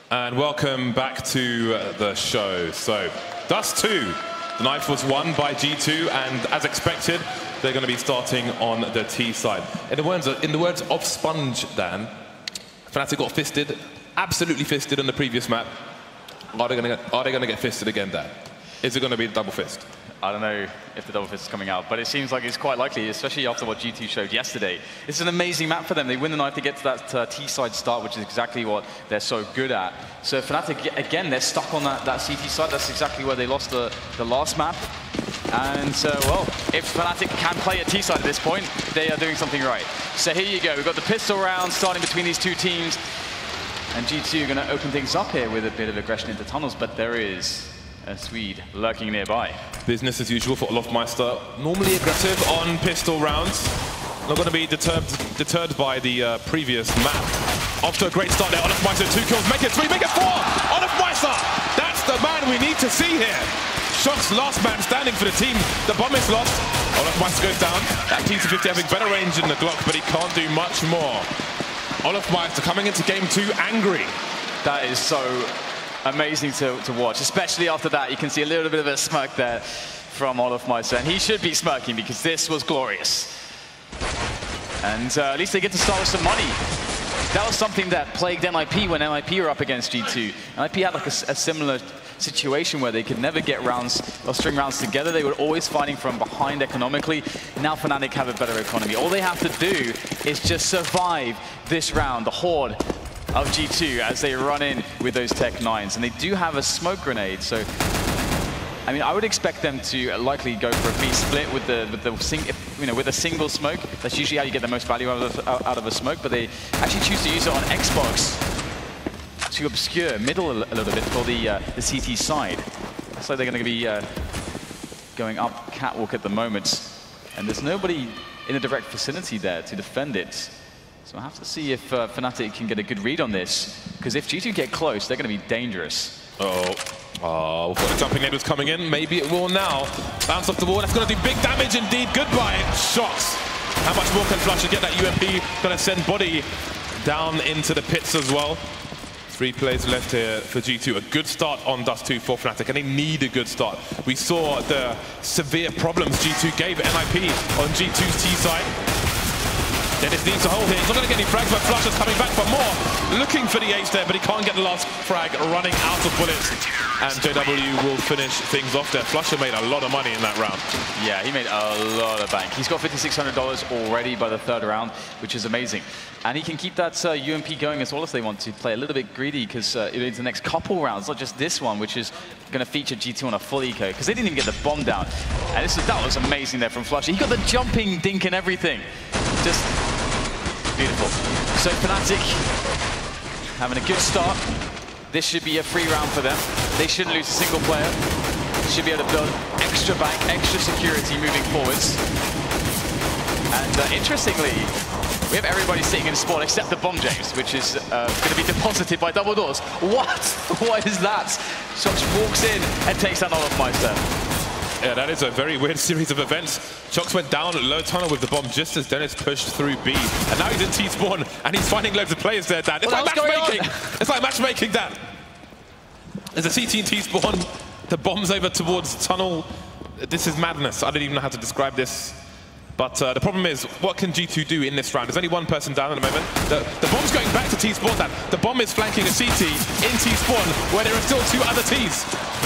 And welcome back to the show. So, Dust 2. The knife was won by G2, and as expected, they're going to be starting on the T side. In the words of Sponge, Dan, Fnatic got fisted, absolutely fisted on the previous map. Are they going to get fisted again, Dan? Is it going to be a double fist? I don't know if the double fist is coming out, but it seems like it's quite likely, especially after what G2 showed yesterday. It's an amazing map for them. They win the knife to get to that T-side start, which is exactly what they're so good at. So Fnatic, again, they're stuck on that CT side. That's exactly where they lost the last map. And well, if Fnatic can play at T-side at this point, they are doing something right. So here you go. We've got the pistol round starting between these two teams. And G2 are going to open things up here with a bit of aggression into tunnels, but there is a Swede lurking nearby. Business as usual for olofmeister. Normally aggressive on pistol rounds. Not going to be deterred by the previous map. Off to a great start there. olofmeister, 2 kills, make it 3, make it 4! olofmeister! That's the man we need to see here. shox, last man standing for the team. The bomb is lost. olofmeister goes down. That TC50 having better range in the Glock, but he can't do much more. olofmeister coming into game 2 angry. That is so amazing to watch, especially after that. You can see a little bit of a smirk there from olofmeister, and he should be smirking because this was glorious. And at least they get to start with some money. That was something that plagued NIP when NIP were up against G2. NIP had like a similar situation where they could never get rounds or string rounds together. They were always fighting from behind economically. Now Fnatic have a better economy. All they have to do is just survive this round, the horde of G2, as they run in with those Tech 9s. And they do have a smoke grenade, so I mean, I would expect them to likely go for a B split with a single smoke. That's usually how you get the most value out of a smoke, but they actually choose to use it on Xbox to obscure middle a little bit for the CT side. Looks like they're going to be going up catwalk at the moment, and there's nobody in a direct vicinity there to defend it. So I have to see if Fnatic can get a good read on this, because if G2 get close, they're going to be dangerous. Oh, we thought the jumping nade was coming in. Maybe it will now. Bounce off the wall. That's going to do big damage indeed. Goodbye, shox. How much more can flusha get that UMP? Going to send bodyy down into the pits as well. 3 plays left here for G2. A good start on Dust 2 for Fnatic, and they need a good start. We saw the severe problems G2 gave NIP on G2's T side. Dennis needs to hold here. He's not going to get any frags, but flusha's coming back for more. Looking for the H there, but he can't get the last frag, running out of bullets. And JW will finish things off there. flusha made a lot of money in that round. Yeah, he made a lot of bank. He's got $5,600 already by the 3rd round, which is amazing. And he can keep that UMP going as well if they want to play a little bit greedy, because it's the next couple rounds, not just this one, which is going to feature G2 on a full eco, because they didn't even get the bomb down. And that was amazing there from flusha. He got the jumping dink and everything. Just beautiful. So Fnatic having a good start. This should be a free round for them. They shouldn't lose a single player. Should be able to build extra bank, extra security moving forwards. And interestingly, we have everybody sitting in a spot except the bomb, James, which is going to be deposited by Dubourdeaux. What? What is that? shox walks in and takes down olofmeister. Yeah, that is a very weird series of events. shox went down at low tunnel with the bomb just as Dennis pushed through B. And now he's in T-spawn, and he's finding loads of players there, Dan. It's like matchmaking! It's like matchmaking, Dan. There's a CT and T-spawn. The bomb's over towards tunnel. This is madness. I don't even know how to describe this. But the problem is, what can G2 do in this round? There's only one person down at the moment. The bomb's going back to T-spawn, Dan. The bomb is flanking a CT in T-spawn, where there are still 2 other Ts.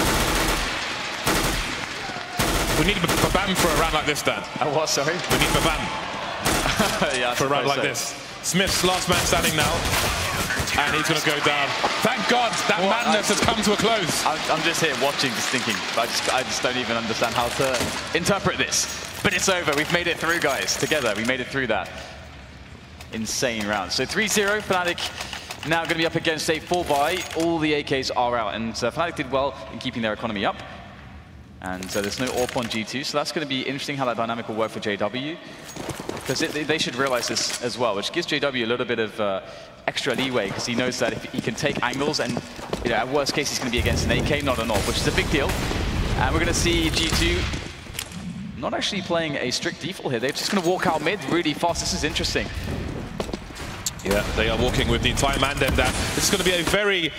We need Babam for a round like this, Dan. What, sorry? We need Babam yeah, for a round like this. SmithZz, last man standing now. And he's going to go down. Thank God that madness has come to a close. I'm just here watching, just thinking. I just don't even understand how to interpret this. But it's over. We've made it through, guys. Together, we made it through that insane round. So 3-0, Fnatic now going to be up against a 4-buy. All the AKs are out. And Fnatic did well in keeping their economy up. And there's no AWP on G2, so that's going to be interesting how that dynamic will work for JW. Because they should realize this as well, which gives JW a little bit of extra leeway, because he knows that if he can take angles, and at worst case he's going to be against an AK, not an AWP, which is a big deal. And we're going to see G2 not actually playing a strict default here. They're just going to walk out mid really fast. This is interesting. Yeah, they are walking with the entire man down. This is going to be a very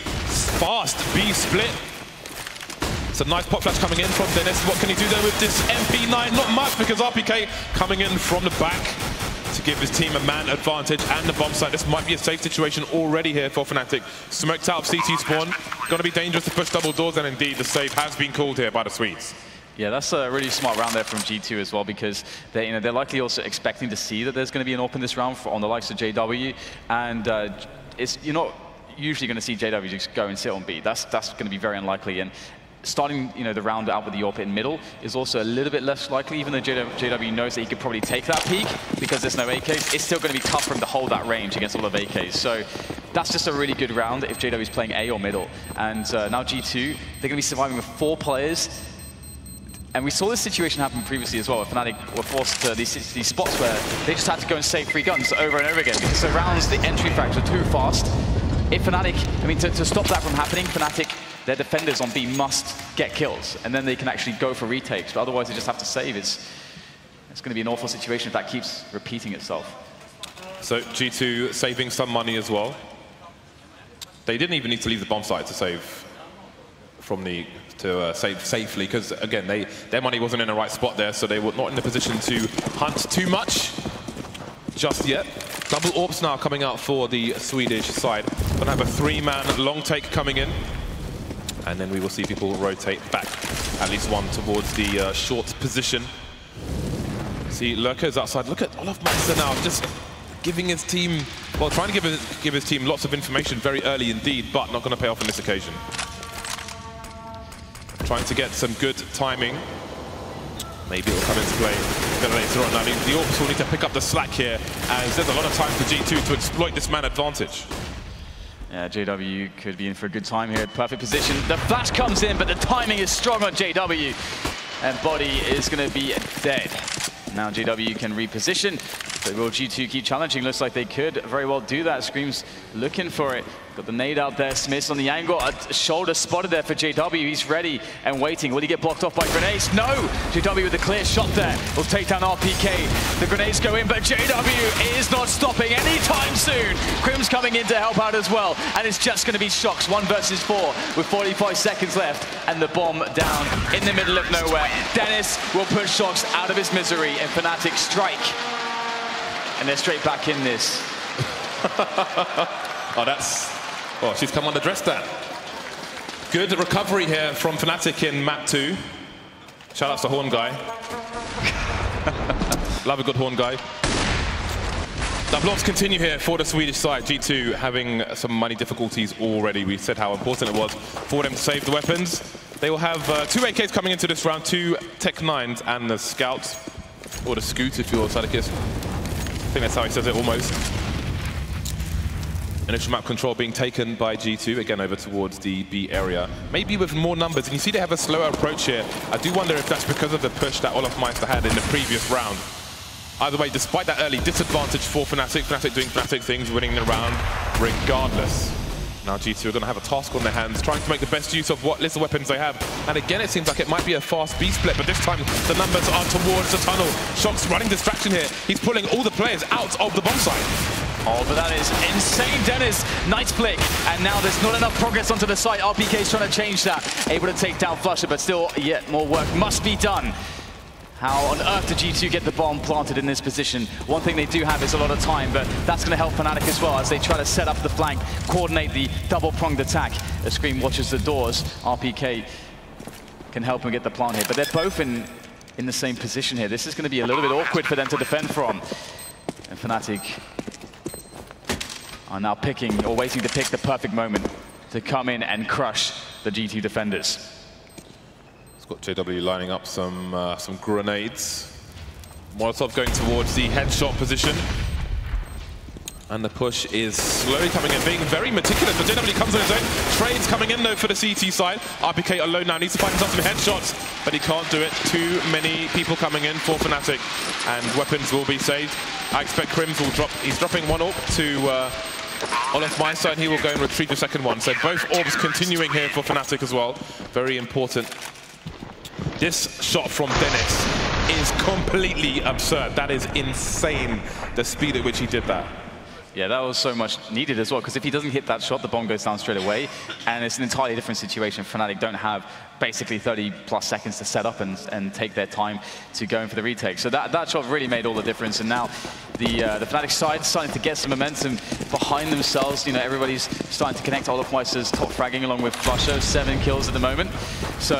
fast B split. It's a nice pop flash coming in from Dennis. What can he do there with this MP9? Not much, because RpK coming in from the back to give his team a man advantage and the bomb site. This might be a safe situation already here for Fnatic. Smoked out of CT spawn. Going to be dangerous to push double doors, and indeed the save has been called here by the Swedes. Yeah, that's a really smart round there from G2 as well, because they're likely also expecting to see that there's going to be an AWP in this round on the likes of JW, and you're not usually going to see JW just go and sit on B. That's going to be very unlikely. And starting the round out with the AWP in middle is also a little bit less likely, even though JW knows that he could probably take that peak because there's no AKs. It's still going to be tough for him to hold that range against all of AKs. So that's just a really good round if JW is playing A or middle. And now G2, they're going to be surviving with 4 players. And we saw this situation happen previously as well, where Fnatic were forced to these spots where they just had to go and save 3 guns over and over again because the rounds, the entry frags are too fast. If Fnatic, to stop that from happening, Fnatic, their defenders on B must get kills, and then they can actually go for retakes, but otherwise they just have to save. It's going to be an awful situation if that keeps repeating itself. So G2 saving some money as well. They didn't even need to leave the bomb site to save from save safely, because again, their money wasn't in the right spot there, so they were not in the position to hunt too much just yet. Double AWPs now coming out for the Swedish side. Gonna have a 3-man long take coming in, and then we will see people rotate back. At least one towards the short position. See, Lurker's outside. Look at olofmeister now, just giving his team, well, trying to give his team lots of information very early indeed, but not going to pay off on this occasion. Trying to get some good timing. Maybe it'll come into play a bit later on. I mean, the AWPs will need to pick up the slack here, as there's a lot of time for G2 to exploit this man advantage. Yeah, JW could be in for a good time here. Perfect position. The flash comes in, but the timing is strong on JW. And bodyy is going to be dead. Now JW can reposition. But will G2 keep challenging? Looks like they could very well do that. Scream's looking for it. Got the nade out there. SmithZz on the angle. A shoulder spotted there for JW. He's ready and waiting. Will he get blocked off by grenades? No! JW with a clear shot there. Will take down RpK. The grenades go in, but JW is not stopping anytime soon. KRIMZ coming in to help out as well. And it's just going to be shox. 1 versus 4 with 45 seconds left. And the bomb down in the middle of nowhere. Dennis will put shox out of his misery, and Fnatic strike. And they're straight back in this. Oh, she's come unaddressed that. Good recovery here from Fnatic in map 2. Shout out to Horn Guy. Love a good Horn Guy. The blocks continue here for the Swedish side. G2 having some money difficulties already. We said how important it was for them to save the weapons. They will have 2 AKs coming into this round, 2 Tech 9s and the Scout, or the Scoot if you're Sadokist. I think that's how he says it almost. Initial map control being taken by G2, again over towards the B area. Maybe with more numbers, and you see they have a slower approach here. I do wonder if that's because of the push that olofmeister had in the previous round. Either way, despite that early disadvantage for Fnatic, Fnatic doing Fnatic things, winning the round regardless. Now G2 are going to have a task on their hands, trying to make the best use of what little weapons they have. And again, it seems like it might be a fast B split, but this time the numbers are towards the tunnel. shox running distraction here. He's pulling all the players out of the bomb site. Oh, but that is insane, Dennis. Nice flick, and now there's not enough progress onto the site. RpK is trying to change that. Able to take down flusha, but still yet more work must be done. How on earth did G2 get the bomb planted in this position? One thing they do have is a lot of time, but that's going to help Fnatic as well as they try to set up the flank, coordinate the double-pronged attack. As Scream watches the doors, RpK can help him get the plant here, but they're both in the same position here. This is going to be a little bit awkward for them to defend from. And Fnatic are now picking, or waiting to pick the perfect moment to come in and crush the G2 defenders. Got JW lining up some grenades. Molotov going towards the headshot position. And the push is slowly coming in, being very meticulous. But JW comes on his own. Trades coming in though for the CT side. RpK alone now needs to find himself some headshots, but he can't do it. Too many people coming in for Fnatic, and weapons will be saved. I expect KRIMZ will drop. He's dropping 1 AWP to olofmeister, and he will go and retrieve the second one. So both AWPs continuing here for Fnatic as well. Very important. This shot from Dennis is completely absurd. That is insane, the speed at which he did that. Yeah, that was so much needed as well, because if he doesn't hit that shot, the bomb goes down straight away, and it's an entirely different situation. Fnatic don't have basically 30+ seconds to set up and take their time to go in for the retake. So that shot really made all the difference, and now the Fnatic side starting to get some momentum behind themselves. You know, everybody's starting to connect. olofmeister's top fragging along with flusha, 7 kills at the moment. So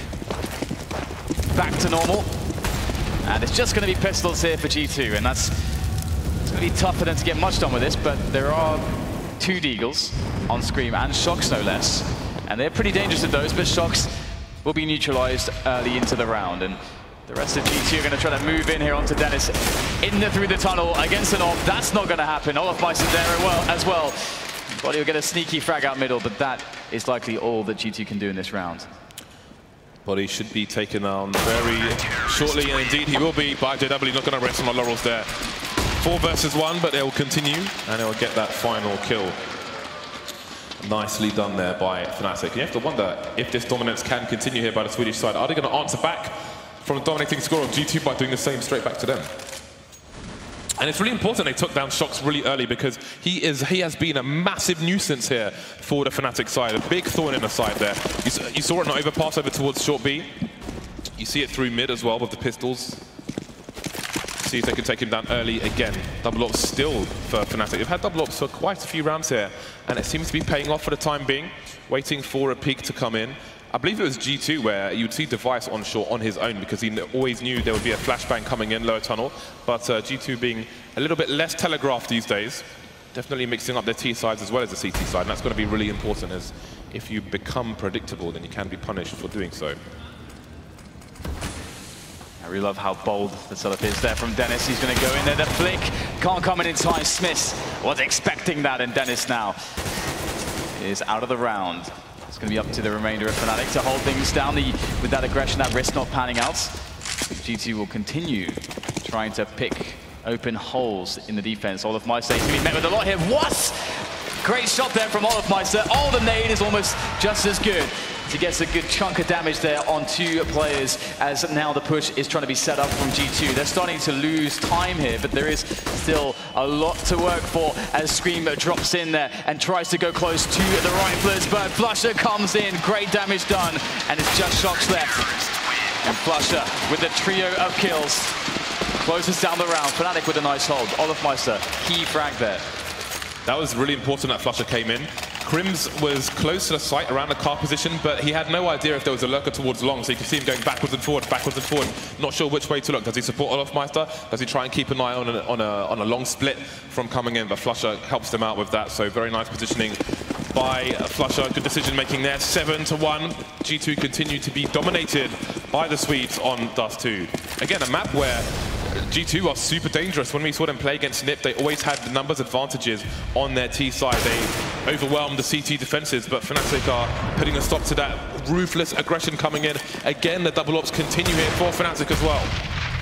back to normal, and it's just going to be pistols here for G2, and it's going to be tough for them to get much done with this, but there are 2 Deagles on Scream and shox no less, and they're pretty dangerous at those, but shox will be neutralized early into the round, and the rest of G2 are going to try to move in here onto Dennis through the tunnel against an off. That's not going to happen. olofmeister there as well. bodyy will get a sneaky frag out middle, but that is likely all that G2 can do in this round. bodyy should be taken on very shortly, and indeed he will be, but JW not going to rest on the laurels there. 4 versus 1, but they'll continue, and they'll get that final kill. Nicely done there by Fnatic. You have to wonder if this dominance can continue here by the Swedish side. Are they going to answer back from the dominating score of G2 by doing the same straight back to them? And it's really important they took down shox really early, because he has been a massive nuisance here for the Fnatic side. A big thorn in the side there. You saw it not overpass over towards short B. You see it through mid as well with the pistols. See if they can take him down early again. Double ops still for Fnatic. They've had double ops for quite a few rounds here, and it seems to be paying off for the time being. Waiting for a peak to come in. I believe it was G2 where you'd see Device onshore on his own, because he always knew there would be a flashbang coming in lower tunnel. But G2 being a little bit less telegraphed these days, definitely mixing up their T sides as well as the CT side, and that's going to be really important, as if you become predictable, then you can be punished for doing so. I really love how bold the setup is there from Dennis. He's going to go in there. The flick can't come in time. SmithZz was expecting that, and Dennis now is out of the round. It's going to be up to the remainder of Fnatic to hold things down with that aggression, that risk not panning out. G2 will continue trying to pick open holes in the defense. olofmeister is going to be met with a lot here. What? Great shot there from olofmeister. Oh, the nade is almost just as good. He gets a good chunk of damage there on 2 players, as now the push is trying to be set up from G2. They're starting to lose time here, but there is still a lot to work for as Scream drops in there and tries to go close to the riflers, but flusha comes in, great damage done, and it's just shox left. And flusha with the trio of kills closes down the round. Fnatic with a nice hold. olofmeister, key frag there. That was really important that flusha came in. KRIMZ was close to the site around the car position, but he had no idea if there was a lurker towards long, so you can see him going backwards and forward, not sure which way to look. Does he support olofmeister? Does he try and keep an eye on a long split from coming in? But flusha helps them out with that, so very nice positioning by flusha. Good decision making there. 7-1. G2 continue to be dominated by the Swedes on Dust 2. Again, a map where G2 are super dangerous. When we saw them play against NiP, they always had the numbers advantages on their T side. They overwhelmed the CT defenses, but Fnatic are putting a stop to that ruthless aggression coming in. Again, the double ops continue here for Fnatic as well.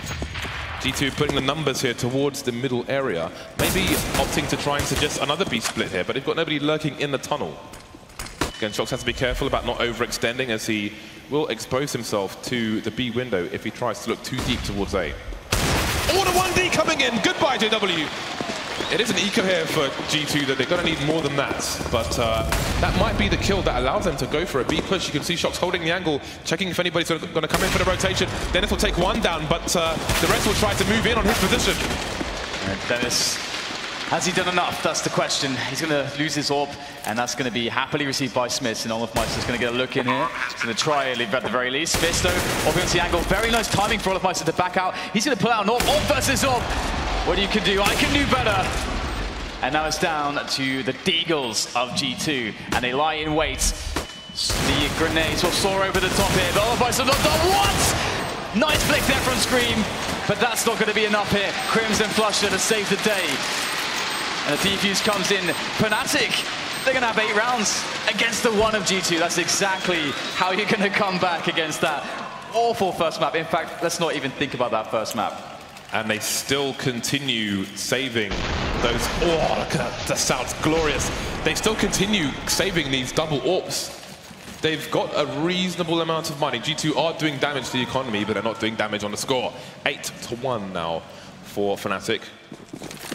G2 putting the numbers here towards the middle area. Maybe opting to try and suggest another B split here, but they've got nobody lurking in the tunnel. Again, shox has to be careful about not overextending, as he will expose himself to the B window if he tries to look too deep towards A. Oh, the 1D coming in. Goodbye, JW. It is an eco here for G2 that they're going to need more than that. But that might be the kill that allows them to go for a B push. You can see shox holding the angle, checking if anybody's going to come in for the rotation. Dennis will take 1 down, but the rest will try to move in on his position. And Dennis, has he done enough? That's the question. He's going to lose his orb, and that's going to be happily received by SmithZz. And olofmeister's going to get a look in here. He's going to try a leave at the very least. SmithZz, though, off the angle. Very nice timing for olofmeister to back out. He's going to pull out an orb. Orb versus orb. What you can do, I can do better. And now it's down to the Deagles of G2, and they lie in wait. The grenades will soar over the top here, but olofmeister not done. What? Nice flick there from Scream, but that's not going to be enough here. KRIMZ and flusha to save the day. And the defuse comes in. Fnatic, they're going to have 8 rounds against the 1 of G2. That's exactly how you're going to come back against that awful first map. In fact, let's not even think about that first map. And they still continue saving those. Oh, look at that. That sounds glorious. They still continue saving these double orbs. They've got a reasonable amount of money. G2 are doing damage to the economy, but they're not doing damage on the score. 8-1 now for Fnatic.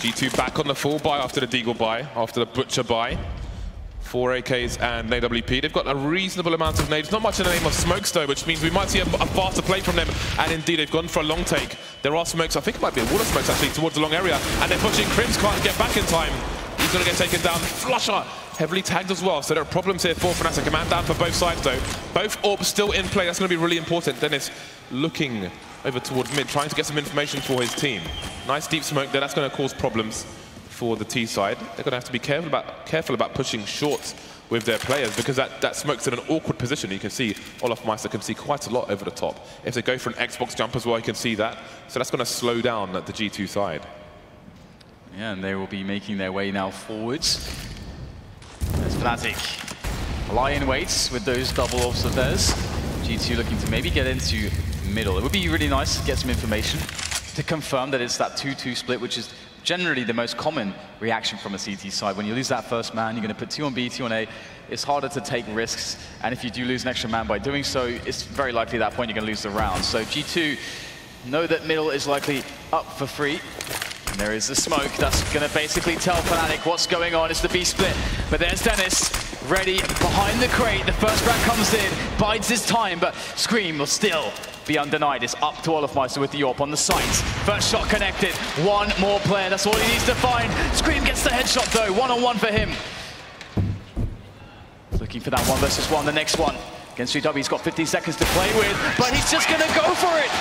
G2 back on the full buy after the Deagle buy, after the Butcher buy. 4 AKs and an AWP. They've got a reasonable amount of nades, not much in the name of smokes though, which means we might see a faster play from them. And indeed, they've gone for a long take. There are smokes, I think it might be a wall of smokes actually, towards the long area. And they're pushing. KRIMZ can't get back in time. He's going to get taken down. flusha, heavily tagged as well. So there are problems here for Fnatic. A man down for both sides though. Both orbs still in play. That's going to be really important. Dennis looking over towards mid, trying to get some information for his team. Nice deep smoke there. That's going to cause problems for the T side. They're going to have to be careful about pushing short with their players, because that smoke's in an awkward position. You can see olofmeister can see quite a lot over the top. If they go for an Xbox jump as well, you can see that. So that's going to slow down the G2 side. Yeah, and they will be making their way now forwards. There's Fnatic. Lion waits with those double orbs of theirs. G2 looking to maybe get into middle. It would be really nice to get some information to confirm that it's that 2-2 split, which is generally the most common reaction from a CT side. When you lose that first man, you're going to put 2 on B, 2 on A. It's harder to take risks, and if you do lose an extra man by doing so, it's very likely at that point you're going to lose the round. So G2 know that middle is likely up for free. And there is the smoke that's going to basically tell Fnatic what's going on. It's the B split, but there's Dennis ready behind the crate. The first round comes in, bides his time, but Scream will still be undenied. It's up to olofmeister with the AWP on the sights. First shot connected. One more player. That's all he needs to find. Scream gets the headshot though. 1-on-1 for him. Looking for that 1 versus 1. The next one against JW. He's got 15 seconds to play with, but he's just going to go for it.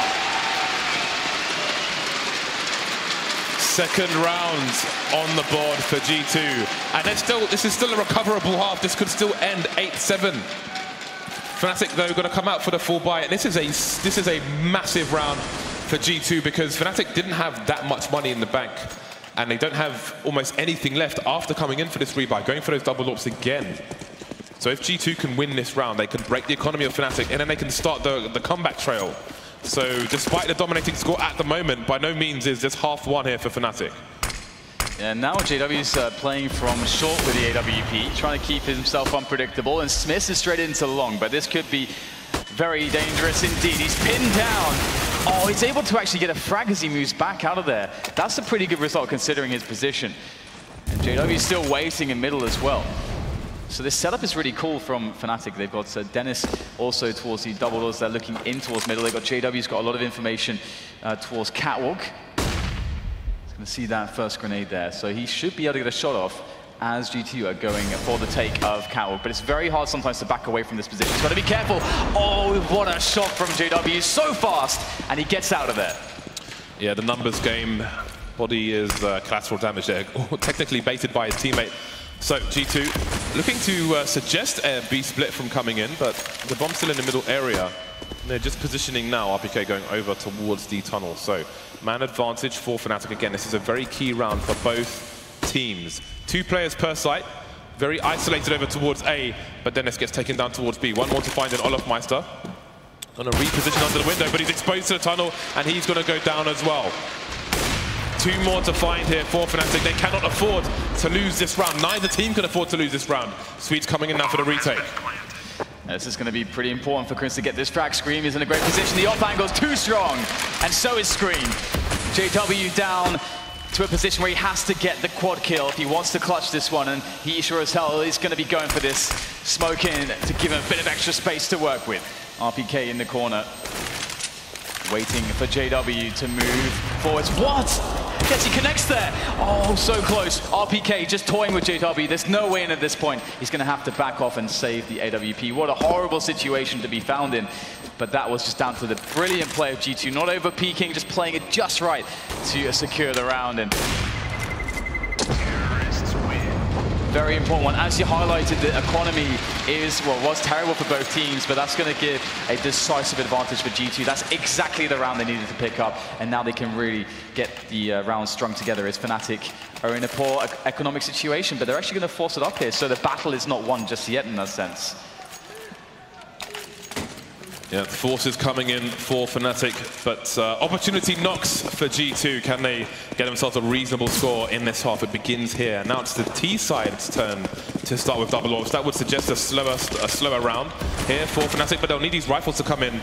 Second round on the board for G2, and this is still a recoverable half. This could still end 8-7. Fnatic though going to come out for the full buy, and this is a massive round for G2, because Fnatic didn't have that much money in the bank, and they don't have almost anything left after coming in for this rebuy, going for those double orbs again. So if G2 can win this round, they can break the economy of Fnatic, and then they can start the comeback trail. So despite the dominating score at the moment, by no means is this half one here for Fnatic. Yeah, now JW's playing from short with the AWP, trying to keep himself unpredictable, and SmithZz is straight into long, but this could be very dangerous indeed. He's pinned down. Oh, he's able to actually get a frag as he moves back out of there. That's a pretty good result considering his position. And JW's still waiting in middle as well. So this setup is really cool from Fnatic. They've got Dennis also towards the double doors. They're looking in towards middle. They've got JW's got a lot of information towards Catwalk. He's going to see that first grenade there. So he should be able to get a shot off as G2 are going for the take of Catwalk. But it's very hard sometimes to back away from this position. He's got to be careful. Oh, what a shot from JW. So fast. And he gets out of there. Yeah, the numbers game. Body is collateral damage there. Technically baited by his teammate. So G2 looking to suggest a B split from coming in, but the bomb's still in the middle area. They're just positioning now, RpK going over towards the tunnel. So man advantage for Fnatic. Again, this is a very key round for both teams. 2 players per site, very isolated over towards A, but Dennis gets taken down towards B. One more to find in olofmeister. Going to reposition under the window, but he's exposed to the tunnel, and he's going to go down as well. 2 more to find here for Fnatic. They cannot afford to lose this round. Neither team can afford to lose this round. Sweet's coming in now for the retake. This is going to be pretty important for KRIMZ to get this frag. Scream is in a great position. The off angle is too strong, and so is Scream. JW down to a position where he has to get the quad kill if he wants to clutch this one, and he sure as hell is going to be going for this smoke in to give him a bit of extra space to work with. RpK in the corner, waiting for JW to move forwards. What? Yes, he connects there. Oh, so close. RpK just toying with JW. There's no way in at this point. He's going to have to back off and save the AWP. What a horrible situation to be found in. But that was just down to the brilliant play of G2. Not over peaking, just playing it just right to secure the round. And very important one. As you highlighted, the economy was terrible for both teams, but that's going to give a decisive advantage for G2. That's exactly the round they needed to pick up, and now they can really get the round strung together. As Fnatic are in a poor economic situation, but they're actually going to force it up here, so the battle is not won just yet in that sense. Yeah, the forces coming in for Fnatic, but opportunity knocks for G2. Can they get themselves a reasonable score in this half? It begins here. Now it's the T side's turn to start with double orbs. That would suggest a slower round here for Fnatic, but they'll need these rifles to come in.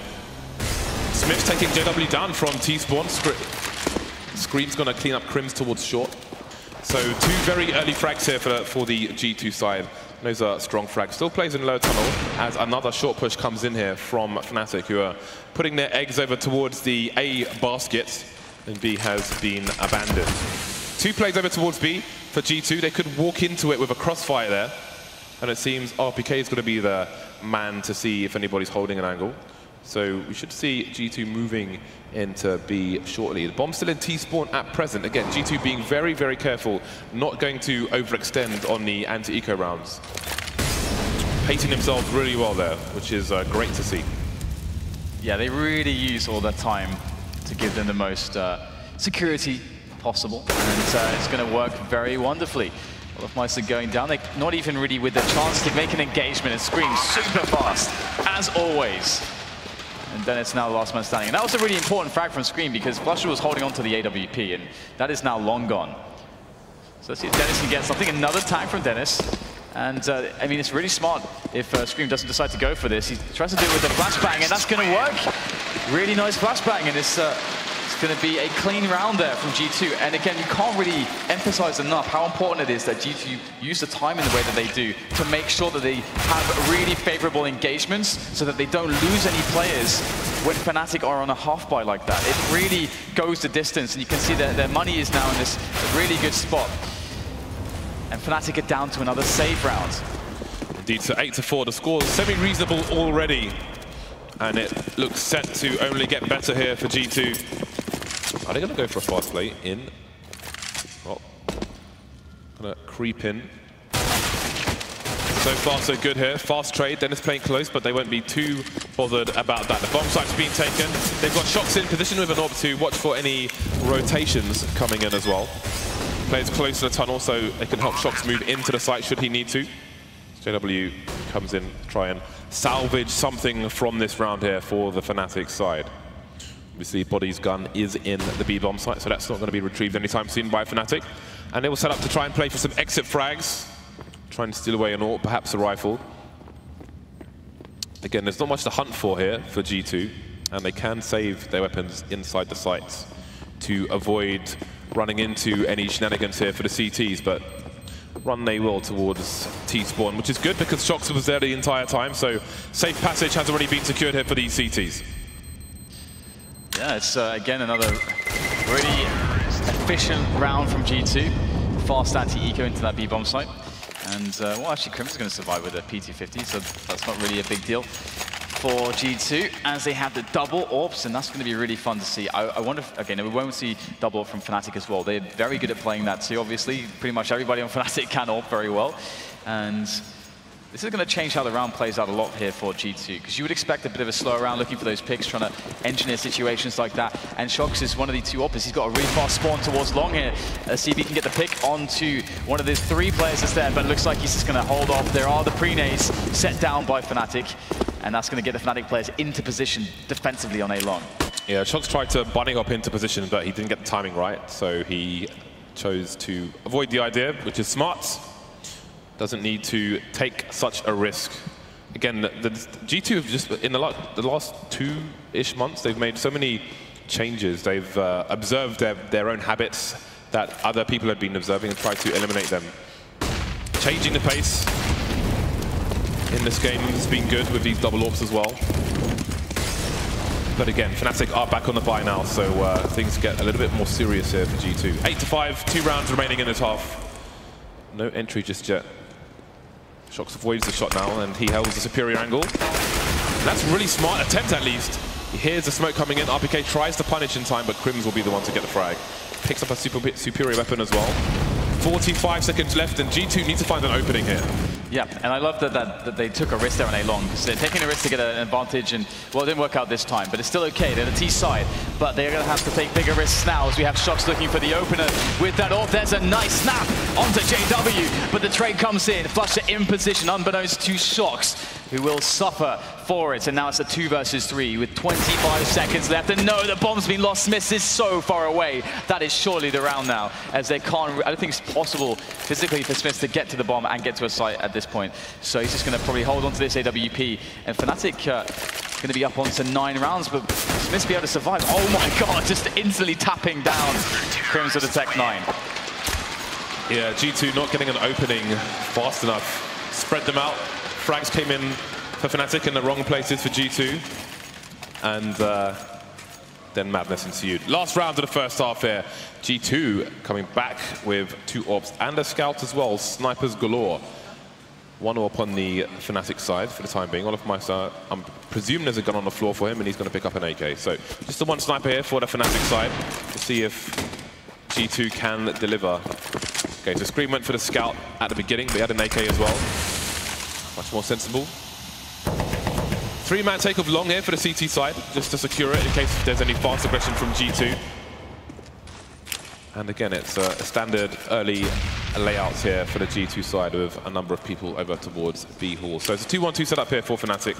SmithZz taking JW down from T-spawn. Scream's going to clean up KRIMZ towards short. So 2 very early frags here for the G2 side. Those are strong frags. Still plays in low tunnel as another short push comes in here from Fnatic, who are putting their eggs over towards the A basket, and B has been abandoned. 2 plays over towards B for G2. They could walk into it with a crossfire there, and it seems RpK is going to be the man to see if anybody's holding an angle. So we should see G2 moving into B shortly. The bomb's still in T-spawn at present. Again, G2 being very, very careful, not going to overextend on the anti-eco rounds. Pacing themselves really well there, which is great to see. Yeah, they really use all their time to give them the most security possible, and it's going to work very wonderfully. Olofmeister going down, they not even really with the chance to make an engagement, and Scream super fast, as always. And then it's now the last man standing. And that was a really important frag from Scream, because flusha was holding on to the AWP, and that is now long gone. So let's see if Dennis can get something. Another tag from Dennis. And I mean, it's really smart if Scream doesn't decide to go for this. He tries to do it with a flashbang, and that's going to work. Really nice flashbang, and it's going to be a clean round there from G2. And again, you can't really emphasize enough how important it is that G2 use the time in the way that they do to make sure that they have really favorable engagements so that they don't lose any players when Fnatic are on a half-buy like that. It really goes the distance, and you can see that their money is now in this really good spot. And Fnatic are down to another save round. Indeed, so 8-4. The score is semi-reasonable already. And it looks set to only get better here for G2. Are they going to go for a fast play in? Well, going to creep in. So far, so good here. Fast trade. Dennis playing close, but they won't be too bothered about that. The bomb site's been taken. They've got shox in position with an orb to watch for any rotations coming in as well. Players close to the tunnel, so they can help shox move into the site should he need to. JW comes in to try and salvage something from this round here for the Fnatic side. Obviously, body's gun is in the B bomb site, so that's not going to be retrieved anytime soon by Fnatic. And they will set up to try and play for some exit frags, try and steal away an AWP, perhaps a rifle. Again, there's not much to hunt for here for G2, and they can save their weapons inside the sites to avoid running into any shenanigans here for the CTs, but run they will towards T-spawn, which is good because shox was there the entire time, so safe passage has already been secured here for these CTs. Yeah, it's again another really efficient round from G2. Fast anti-eco into that B-bomb site. And, well, actually, KRIMZ is going to survive with a P250, so that's not really a big deal for G2, as they have the double AWPs, and that's going to be really fun to see. I wonder if, again, we won't see double AWP from Fnatic as well. They're very good at playing that too, obviously. Pretty much everybody on Fnatic can AWP very well. And this is going to change how the round plays out a lot here for G2, because you would expect a bit of a slower round looking for those picks, trying to engineer situations like that. And shox is one of the 2 AWPers. He's got a really fast spawn towards long here. See if he can get the pick onto one of the 3 players that's there, but it looks like he's just going to hold off. There are the pre-nades set down by Fnatic, and that's going to get the Fnatic players into position defensively on A long. Yeah, shox tried to bunny hop into position, but he didn't get the timing right, so he chose to avoid the idea, which is smart. Doesn't need to take such a risk. Again, the G2 have just, in the last 2-ish months, they've made so many changes. They've observed their own habits that other people had been observing and tried to eliminate them. Changing the pace in this game has been good with these double AWPs as well. But again, Fnatic are back on the bye now, so things get a little bit more serious here for G2. 8-5, 2 rounds remaining in this half. No entry just yet. shox avoids the shot now, and he holds the superior angle. And that's really smart attempt, at least. He hears the smoke coming in. RpK tries to punish in time, but KRIMZ will be the one to get the frag. Picks up a superior weapon as well. 45 seconds left, and G2 needs to find an opening here. Yeah, and I love that they took a risk there on A long, because they're taking a risk to get an advantage, and, well, it didn't work out this time, but it's still okay. They're the T side, but they're going to have to take bigger risks now, as we have shox looking for the opener with that AWP. There's a nice snap onto JW, but the trade comes in. flusha in position, unbeknownst to shox, who will suffer for it, and now it's a 2 versus 3 with 25 seconds left, and no, the bomb's been lost. SmithZz is so far away. That is surely the round now, as they can't, I don't think it's possible physically for SmithZz to get to the bomb and get to a site at this point. So he's just going to probably hold on to this AWP, and Fnatic going to be up onto 9 rounds, but SmithZz be able to survive. Oh my god, just instantly tapping down KRIMZ with the Tech 9. Yeah, G2 not getting an opening fast enough. Spread them out. Frags came in for Fnatic in the wrong places for G2. And then madness ensued. Last round of the first half here. G2 coming back with 2 orbs and a scout as well. Snipers galore. 1 orb on the Fnatic side for the time being. Olofmeister, I'm presuming there's a gun on the floor for him and he's going to pick up an AK. So just the 1 sniper here for the Fnatic side to see if G2 can deliver. Okay, so Scream went for the scout at the beginning, but he had an AK as well. Much more sensible. 3-man take of long here for the CT side, just to secure it in case there's any fast aggression from G2. And again, it's a standard early layouts here for the G2 side with a number of people over towards B Hall. So it's a 2-1-2 setup here for Fnatic.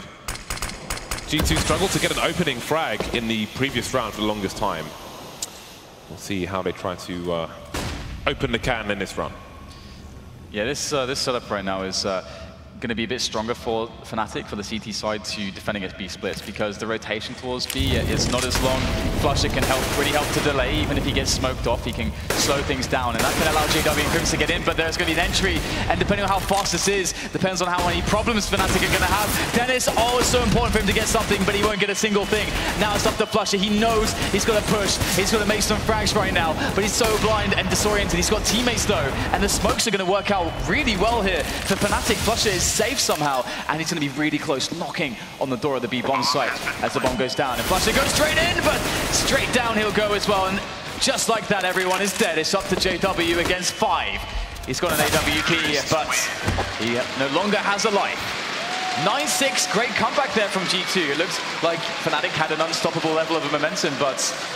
G2 struggled to get an opening frag in the previous round for the longest time. We'll see how they try to open the can in this run. Yeah, this setup right now is going to be a bit stronger for Fnatic, for the CT side, to defend against B splits, because the rotation towards B is not as long. flusha can really help to delay. Even if he gets smoked off, he can slow things down, and that can allow JW and KRIMZ to get in, but there's going to be an entry, and depending on how fast this is, depends on how many problems Fnatic are going to have. Dennis, oh, it's so important for him to get something, but he won't get a single thing. Now it's up to flusha. He knows he's got to push. He's got to make some frags right now, but he's so blind and disoriented. He's got teammates, though, and the smokes are going to work out really well here. For Fnatic, flusha is safe somehow, and he's going to be really close, knocking on the door of the B bomb site as the bomb goes down. And flusha goes straight in, but straight down he'll go as well. And just like that, everyone is dead. It's up to JW against 5. He's got an AW key, but he no longer has a life. 9-6, great comeback there from G2. It looks like Fnatic had an unstoppable level of momentum, but...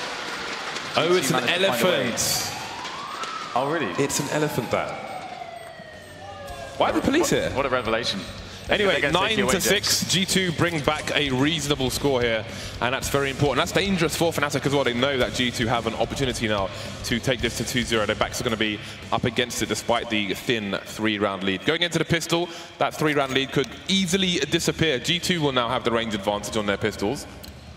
Oh, it's an elephant. Oh, really? It's an elephant, that. Why are the police here? What a revelation. Anyway, 9-6, G2 bring back a reasonable score here, and that's very important. That's dangerous for Fnatic as well. They know that G2 have an opportunity now to take this to 2-0. Their backs are going to be up against it despite the thin 3-round lead. Going into the pistol, that 3-round lead could easily disappear. G2 will now have the range advantage on their pistols.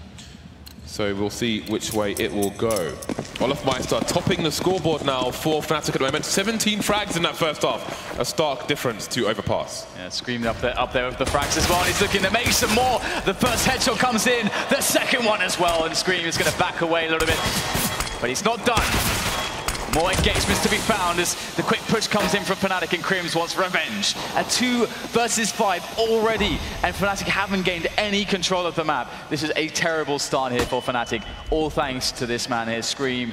So we'll see which way it will go. Olofmeister topping the scoreboard now for Fnatic at the moment. 17 frags in that first half. A stark difference to Overpass. Yeah, Screaming up there with the frags as well. And he's looking to make some more. The first headshot comes in. The second one as well. And Scream is going to back away a little bit. But he's not done. More engagements to be found as the quick push comes in from Fnatic, and KRIMZ wants revenge. A 2 versus 5 already, and Fnatic haven't gained any control of the map. This is a terrible start here for Fnatic, all thanks to this man here, Scream.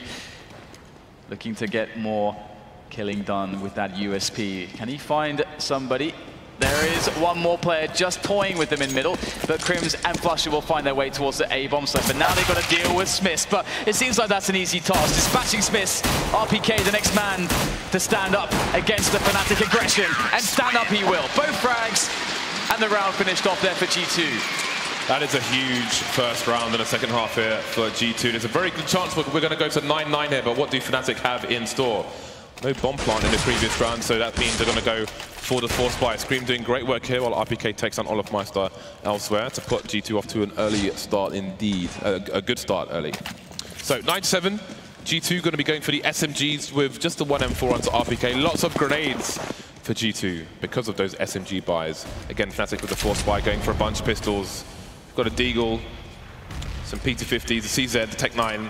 Looking to get more killing done with that USP. Can he find somebody? There is one more player just toying with them in middle, but KRIMZ and flusha will find their way towards the A bomb site. But now they've got to deal with SmithZz, but it seems like that's an easy task. Dispatching SmithZz, RpK the next man to stand up against the Fnatic aggression, and stand up he will. Both frags, and the round finished off there for G2. That is a huge first round in the second half here for G2. There's a very good chance we're going to go to 9-9 here, but what do Fnatic have in store? No bomb plant in the previous round, so that means they're going to go for the force buy. Scream doing great work here while RpK takes on Olofmeister elsewhere to put G2 off to an early start indeed. A good start early. So 9-7, G2 going to be going for the SMGs with just the 1 M4 onto RpK. Lots of grenades for G2 because of those SMG buys. Again, Fnatic with the force buy going for a bunch of pistols. Got a Deagle, some P250s, a CZ, the Tech 9,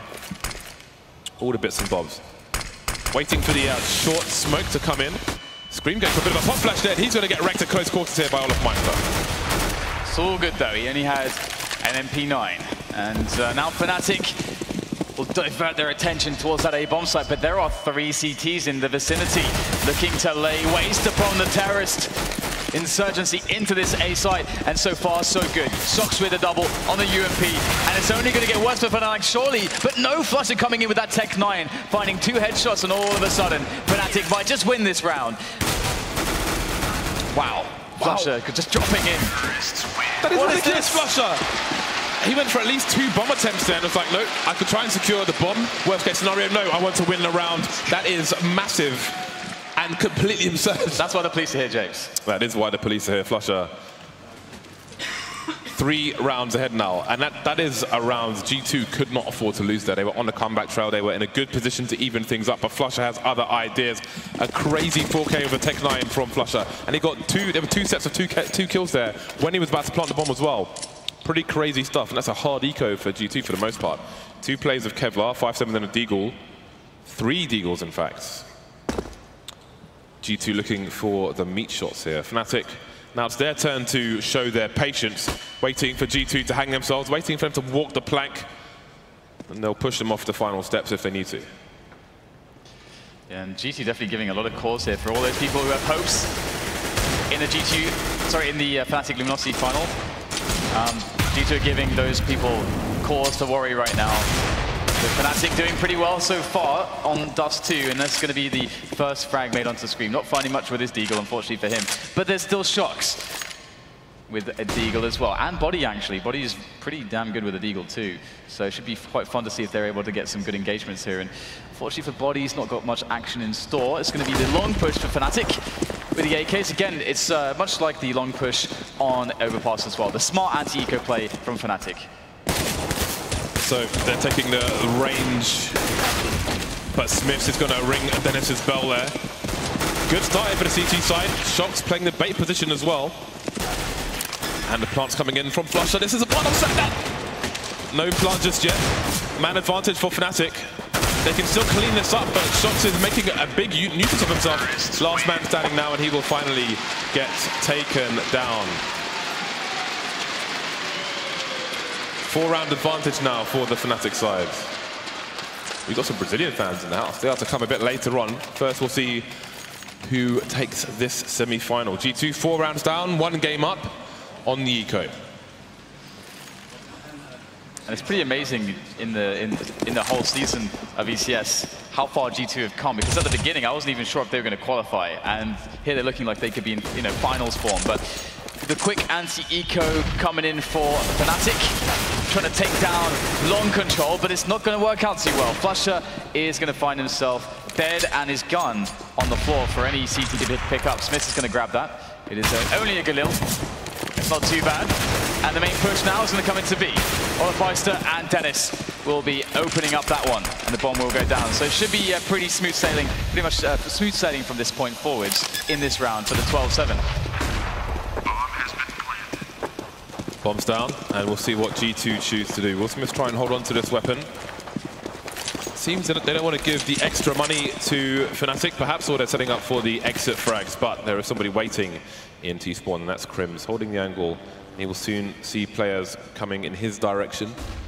all the bits and bobs. Waiting for the short smoke to come in. Scream going for a bit of a pop flash there. He's going to get wrecked at close quarters here by Olofmeister. It's all good though. He only had an MP9. And now Fnatic will divert their attention towards that A bomb site. But there are 3 CTs in the vicinity looking to lay waste upon the terrorist insurgency into this A site, and so far so good. shox with a double on the UMP, and it's only going to get worse for Fnatic surely, but no flusha coming in with that Tech 9, finding 2 headshots, and all of a sudden Fnatic might just win this round. Wow, flusha just dropping in. That is ridiculous, flusha! He went for at least 2 bomb attempts there and was like, no, I could try and secure the bomb. Worst case scenario, no, I want to win the round. That is massive. And completely absurd. That's why the police are here, James. That is why the police are here, flusha. 3 rounds ahead now, and that is a round G2 could not afford to lose there. They were on the comeback trail, they were in a good position to even things up, but flusha has other ideas. A crazy 4K with a Tech 9 from flusha, and he got there were 2 sets of 2 kills there when he was about to plant the bomb as well. Pretty crazy stuff, and that's a hard eco for G2 for the most part. 2 plays of Kevlar, 5-7 then a Deagle. 3 Deagles in fact. G2 looking for the meat shots here. Fnatic, now it's their turn to show their patience, waiting for G2 to hang themselves, waiting for them to walk the plank, and they'll push them off the final steps if they need to. Yeah, and G2 definitely giving a lot of cause here for all those people who have hopes in the Fnatic Luminosity final. G2 are giving those people cause to worry right now. So Fnatic doing pretty well so far on Dust 2, and that's going to be the first frag made onto Scream. Not finding much with his Deagle, unfortunately for him. But there's still shox with a Deagle as well. And bodyy, actually. Bodyy is pretty damn good with a Deagle too. So it should be quite fun to see if they're able to get some good engagements here. And unfortunately for bodyy, he's not got much action in store. It's going to be the long push for Fnatic with the AKs. Again, it's much like the long push on Overpass as well. The smart anti-eco play from Fnatic. So they're taking the range, but SmithZz is going to ring Dennis's bell there. Good start for the CT side. shox playing the bait position as well. And the plant's coming in from flusha. This is a plant offset that. No plant just yet. Man advantage for Fnatic. They can still clean this up, but shox is making a big nuisance of himself. Last man standing now, and he will finally get taken down. 4-round advantage now for the Fnatic side. We've got some Brazilian fans in the house. They have to come a bit later on. First, we'll see who takes this semi-final. G2 4 rounds down, 1 game up on the eco. And it's pretty amazing in the whole season of ECS how far G2 have come, because at the beginning I wasn't even sure if they were going to qualify, and here they're looking like they could be in finals form. But the quick anti-eco coming in for Fnatic, trying to take down long control, but it's not going to work out too well. flusha is going to find himself dead and his gun on the floor for any CT to pick up. SmithZz is going to grab that. It is only a Galil. It's not too bad. And the main push now is going to come into B. Olofmeister and Dennis will be opening up that one, and the bomb will go down. So it should be pretty smooth sailing, pretty much smooth sailing from this point forwards in this round for the 12-7. Bombs down, and we'll see what G2 choose to do. Will SmithZz try and hold on to this weapon? Seems that they don't want to give the extra money to Fnatic, perhaps, or they're setting up for the exit frags, but there is somebody waiting in T-spawn, and that's KRIMZ, holding the angle. He will soon see players coming in his direction.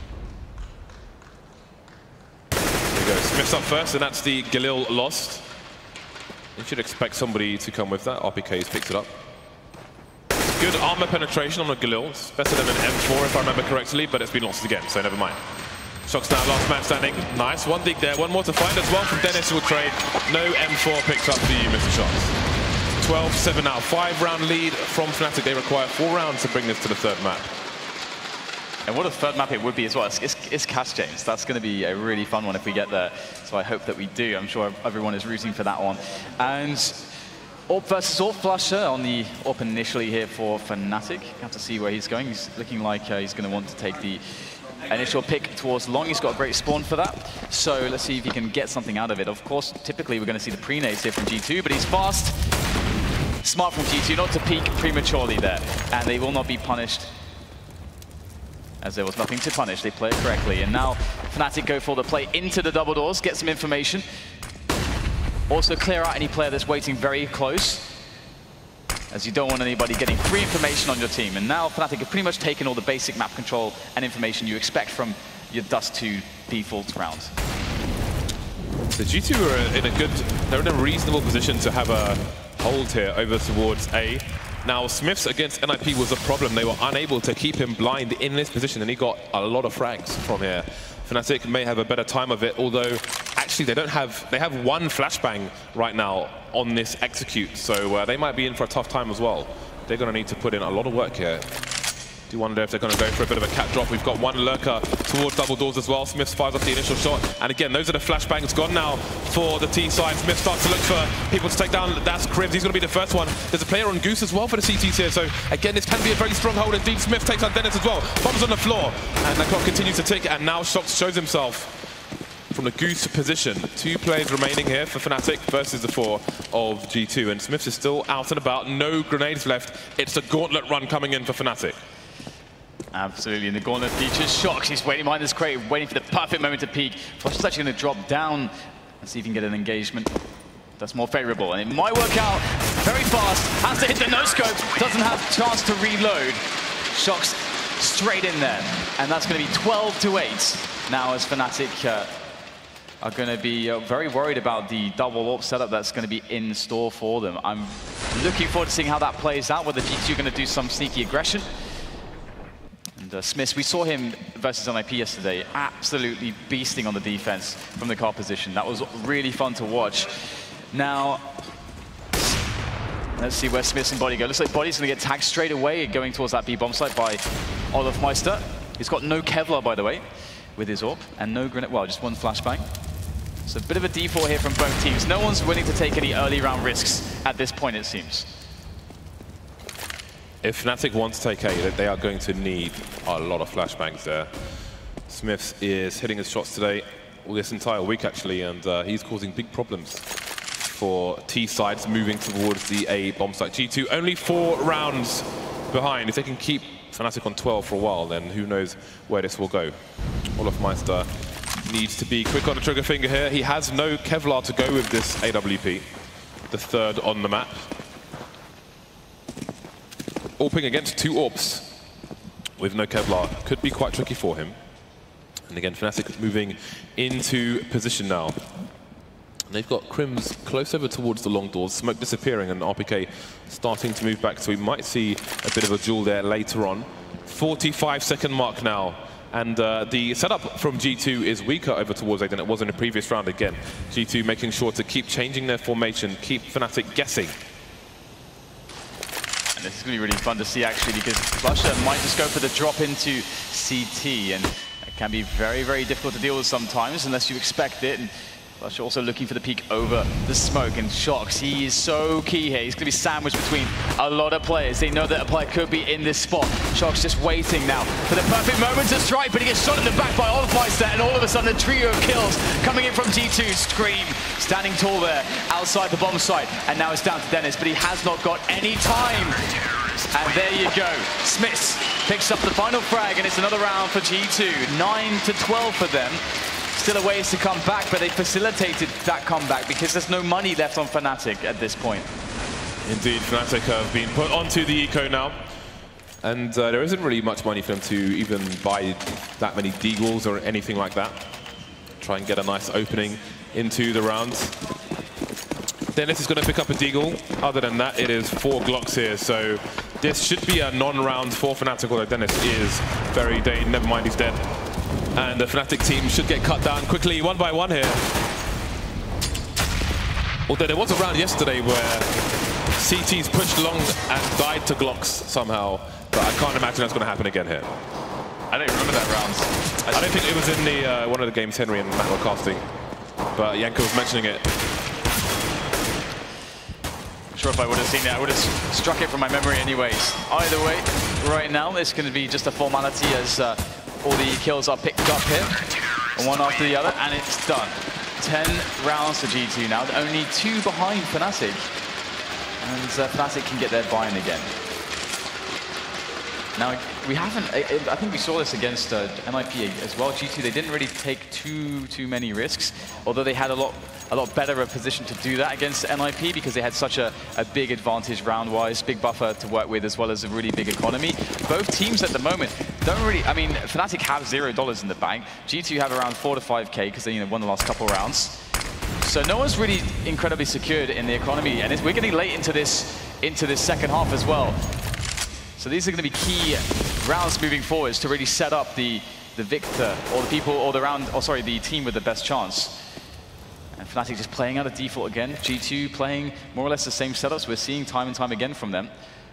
There we go, SmithZz up first, and that's the Galil lost. You should expect somebody to come with that. RpK has picked it up. Good armor penetration on a Galil. It's better than an M4 if I remember correctly, but it's been lost again, so never mind. shox now, last man standing. Nice, 1 dig there, 1 more to find as well from Dennis who will trade. No M4 picked up for you, Mr. shox. 12-7 now, 5-round lead from Fnatic. They require 4 rounds to bring this to the 3rd map. And what a 3rd map it would be as well. It's Cash James. That's going to be a really fun one if we get there. So I hope that we do. I'm sure everyone is rooting for that one. And AWP versus AWP flusha on the AWP initially here for Fnatic. Have to see where he's going. He's looking like he's going to want to take the initial pick towards long. He's got a great spawn for that. So let's see if he can get something out of it. Of course, typically we're going to see the pre-nades here from G2, but he's fast. Smart from G2 not to peek prematurely there. And they will not be punished, as there was nothing to punish. They play it correctly. And now Fnatic go for the play into the double doors, get some information. Also clear out any player that's waiting very close, as you don't want anybody getting free information on your team. And now Fnatic have pretty much taken all the basic map control and information you expect from your Dust 2 default rounds. So G2 are they're in a reasonable position to have a hold here over towards A. Now SmithZz against NIP was a problem. They were unable to keep him blind in this position, and he got a lot of frags from here. Fnatic may have a better time of it, although actually they have 1 flashbang right now on this execute, so they might be in for a tough time as well. They're going to need to put in a lot of work here. Do wonder if they're going to go for a bit of a cat drop. We've got one lurker towards double doors as well. Smith fires off the initial shot. And again, those are the flashbangs gone now for the T side. Smith starts to look for people to take down. That's KRIMZ. He's going to be the first one. There's a player on Goose as well for the CTs here. So again, this can be a very strong hold indeed. Smith takes on Dennis as well. Bombs on the floor. And the clock continues to tick. And now shox shows himself from the Goose position. 2 players remaining here for Fnatic versus the 4 of G2. And Smith is still out and about. No grenades left. It's a gauntlet run coming in for Fnatic. Absolutely, and the gauntlet features shox. He's waiting behind this crate, waiting for the perfect moment to peek. flusha is actually going to drop down and see if he can get an engagement that's more favorable. And it might work out very fast. Has to hit the no-scope. Doesn't have a chance to reload. shox straight in there. And that's going to be 12-8 now as Fnatic are going to be very worried about the double AWP setup that's going to be in store for them. I'm looking forward to seeing how that plays out, whether G2 are going to do some sneaky aggression. And Smith, we saw him versus NIP yesterday, absolutely beasting on the defense from the car position. That was really fun to watch. Now, let's see where Smith and bodyy go. Looks like body's going to get tagged straight away going towards that B bomb site by olofmeister. He's got no Kevlar, by the way, with his AWP, and no grenade, well, just one flashbang. So a bit of a default here from both teams. No one's willing to take any early round risks at this point, it seems. If Fnatic want to take A, they are going to need a lot of flashbangs there. Smith is hitting his shots today, all this entire week actually, and he's causing big problems for T sides moving towards the A bomb site. G2 only 4 rounds behind. If they can keep Fnatic on 12 for a while, then who knows where this will go. olofmeister needs to be quick on the trigger finger here. He has no Kevlar to go with this AWP, the 3rd on the map. AWPing against 2 AWPs with no Kevlar could be quite tricky for him. And again, Fnatic moving into position now. And they've got KRIMZ close over towards the long doors, smoke disappearing, and RpK starting to move back. So we might see a bit of a duel there later on. 45-second mark now. And the setup from G2 is weaker over towards A than it was in the previous round again. G2 making sure to keep changing their formation, keep Fnatic guessing. And this is going to be really fun to see, actually, because flusha might just go for the drop into CT, and it can be very, very difficult to deal with sometimes unless you expect it. And flusha also looking for the peek over the smoke, and shox, he is so key here. He's going to be sandwiched between a lot of players. They know that a player could be in this spot. shox just waiting now for the perfect moment to strike, but he gets shot in the back by olofmeister, and all of a sudden a trio of kills coming in from G2. Scream standing tall there outside the bomb site, and now it's down to Dennis, but he has not got any time. And there you go. SmithZz picks up the final frag, and it's another round for G2. 9-12 for them. Still a ways to come back, but they facilitated that comeback because there's no money left on Fnatic at this point. Indeed, Fnatic have been put onto the eco now. And there isn't really much money for them to even buy that many deagles or anything like that. Try and get a nice opening into the round. Dennis is going to pick up a deagle. Other than that, it is 4 Glocks here. So this should be a non-round for Fnatic, although Dennis is very dead. Never mind, he's dead. And the Fnatic team should get cut down quickly, 1 by 1 here. Although there was a round yesterday where CTs pushed long and died to Glocks somehow. But I can't imagine that's going to happen again here. I don't remember that round. I don't think it was in the one of the games Henry and Matt were casting. But Yanko was mentioning it. I'm sure if I would have seen it, I would have struck it from my memory anyways. Either way, right now, it's going to be just a formality as all the kills are picked up here, one after the other, and it's done. 10 rounds for G2 now, only 2 behind Fnatic. And Fnatic can get their buy-in again. Now, we haven't, I think we saw this against NIP as well. G2, they didn't really take too many risks, although they had a lot better a position to do that against NIP because they had such a big advantage round-wise, big buffer to work with, as well as a really big economy. Both teams at the moment don't really, I mean, Fnatic have $0 in the bank. G2 have around 4 to 5K because they won the last couple rounds. So no one's really incredibly secured in the economy, and we're getting late into this second half as well. So these are going to be key rounds moving forwards to really set up the victor or the people or the team with the best chance. And Fnatic just playing out a default again. G2 playing more or less the same setups we're seeing time and time again from them.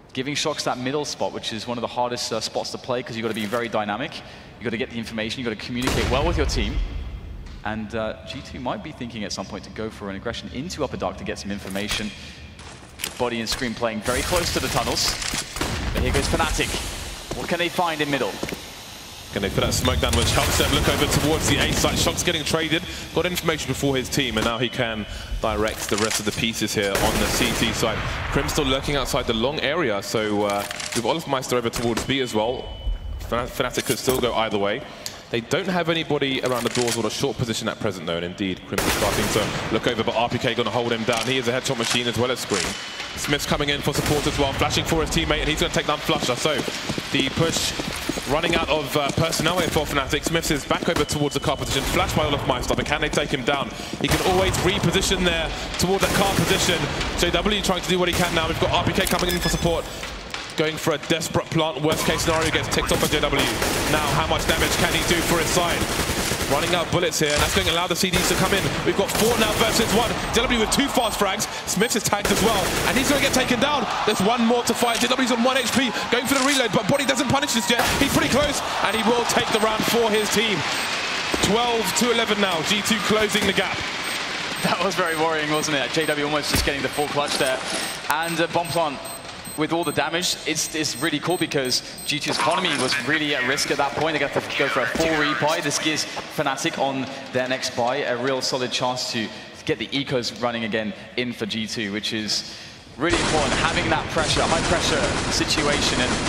giving shox that middle spot, which is one of the hardest spots to play because you've got to be very dynamic. You've got to get the information, you've got to communicate well with your team. And G2 might be thinking at some point to go for an aggression into Upper Dark to get some information. Bodyy and Scream playing very close to the tunnels. But here goes Fnatic. What can they find in middle? Can they put that smoke down, which helps them look over towards the A site. shox getting traded, got information before his team, and now he can direct the rest of the pieces here on the CT side. KRIMZ still lurking outside the long area, so with olofmeister over towards B as well. Fnatic could still go either way. They don't have anybody around the doors or a short position at present, though, and indeed, KRIMZ is starting to look over, but RpK going to hold him down. He is a headshot machine as well as Scream. Smith's coming in for support as well, flashing for his teammate, and he's going to take down flusha. So the push running out of personnel here for Fnatic. Smith's is back over towards the car position, flashed by olofmeister, but can they take him down? He can always reposition there toward that car position. JW trying to do what he can now. We've got RpK coming in for support. Going for a desperate plant. Worst case scenario, gets ticked off by JW. Now, how much damage can he do for his side? Running out of bullets here, and that's going to allow the CDs to come in. We've got 4 now versus 1. JW with 2 fast frags. Smith is tagged as well, and he's going to get taken down. There's 1 more to fight. JW's on 1 HP, going for the reload, but bodyy doesn't punish this yet. He's pretty close, and he will take the round for his team. 12 to 11 now. G2 closing the gap. That was very worrying, wasn't it? JW almost just getting the full clutch there. And bomb plant, with all the damage, it's really cool because G2's economy was really at risk at that point. They got to go for a full rebuy. This gives Fnatic on their next buy a real solid chance to get the ecos running again in for G2, which is really important. Having that pressure, high pressure situation, and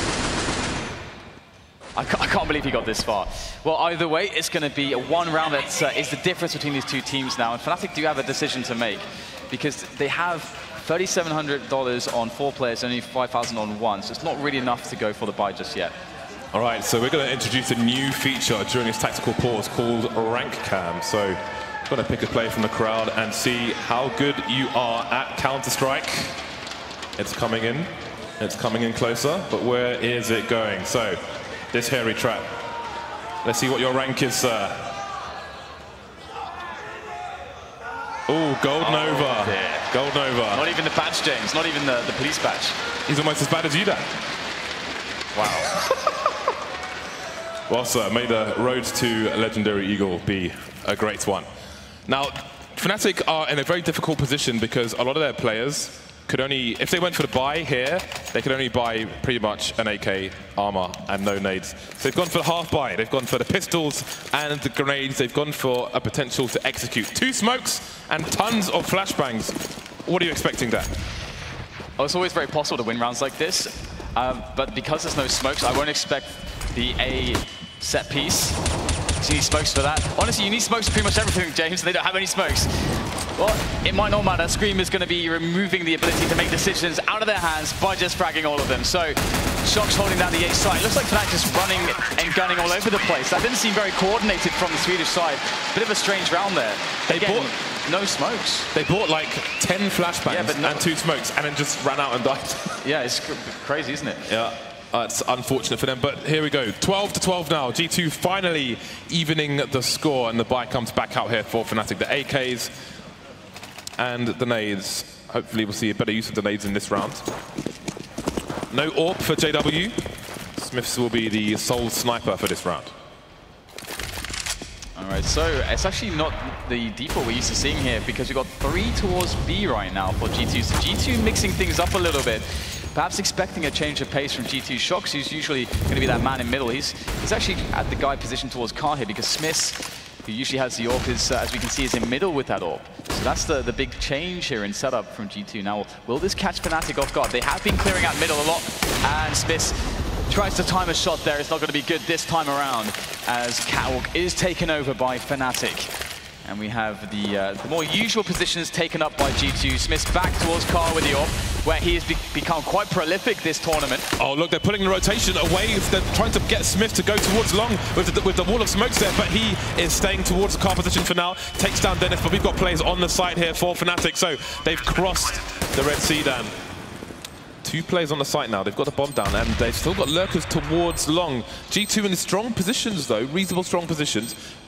I can't believe he got this far. Well, either way, it's going to be a 1 round that is the difference between these 2 teams now. And Fnatic do have a decision to make because they have $3,700 on 4 players, only $5,000 on 1, so it's not really enough to go for the buy just yet. All right, so we're going to introduce a new feature during this tactical pause called Rank Cam. So I'm going to pick a player from the crowd and see how good you are at Counter-Strike. It's coming in closer, but where is it going? So this hairy trap. Let's see what your rank is, sir. Oh, Gold Nova. Dear. Gold Nova. Not even the badge, James. Not even the police badge. He's almost as bad as you, Dan. Wow. Well, sir, may the road to Legendary Eagle be a great one. Now, Fnatic are in a very difficult position because a lot of their players could only, if they went for the buy here, they could only buy pretty much an AK armor and no nades. So they've gone for the half buy. They've gone for the pistols and the grenades. They've gone for a potential to execute 2 smokes and tons of flashbangs. What are you expecting there? Well, it's always very possible to win rounds like this, but because there's no smokes, I won't expect the A set piece. So you need smokes for that. Honestly, you need smokes for pretty much everything, James. They don't have any smokes. Well, it might not matter. Scream is going to be removing the ability to make decisions out of their hands by just fragging all of them. So, shox holding down the A side. Looks like Fnatic just running and gunning all over the place. That didn't seem very coordinated from the Swedish side. Bit of a strange round there. They bought no smokes. They bought like 10 flashbangs and 2 smokes and then just ran out and died. Yeah, it's crazy, isn't it? Yeah. It's unfortunate for them, but here we go. 12 to 12 now. G2 finally evening the score, and the buy comes back out here for Fnatic. The AKs and the nades. Hopefully we'll see a better use of the nades in this round. No AWP for JW. SmithZz will be the sole sniper for this round. All right, so it's actually not the default we're used to seeing here because we've got 3 towards B right now for G2. So G2 mixing things up a little bit. Perhaps expecting a change of pace from G2. shox, who's usually going to be that man in middle. He's actually at the guy positioned towards car here because SmithZz, who usually has the AWP, is, as we can see, is in middle with that AWP. So that's the big change here in setup from G2. Now, will this catch Fnatic off guard? They have been clearing out middle a lot, and SmithZz tries to time a shot there. It's not going to be good this time around as Catwalk is taken over by Fnatic. And we have the more usual positions taken up by G2. SmithZz back towards Car with the AWP, where he has become quite prolific this tournament. Oh, look, they're pulling the rotation away. They're trying to get SmithZz to go towards long with the wall of smokes there, but he is staying towards the car position for now. Takes down Dennis, but we've got players on the side here for Fnatic, so they've crossed the Red Sea, Dan. 2 players on the site now. They've got the bomb down, and they've still got lurkers towards long. G2 in strong positions, though, reasonable strong positions.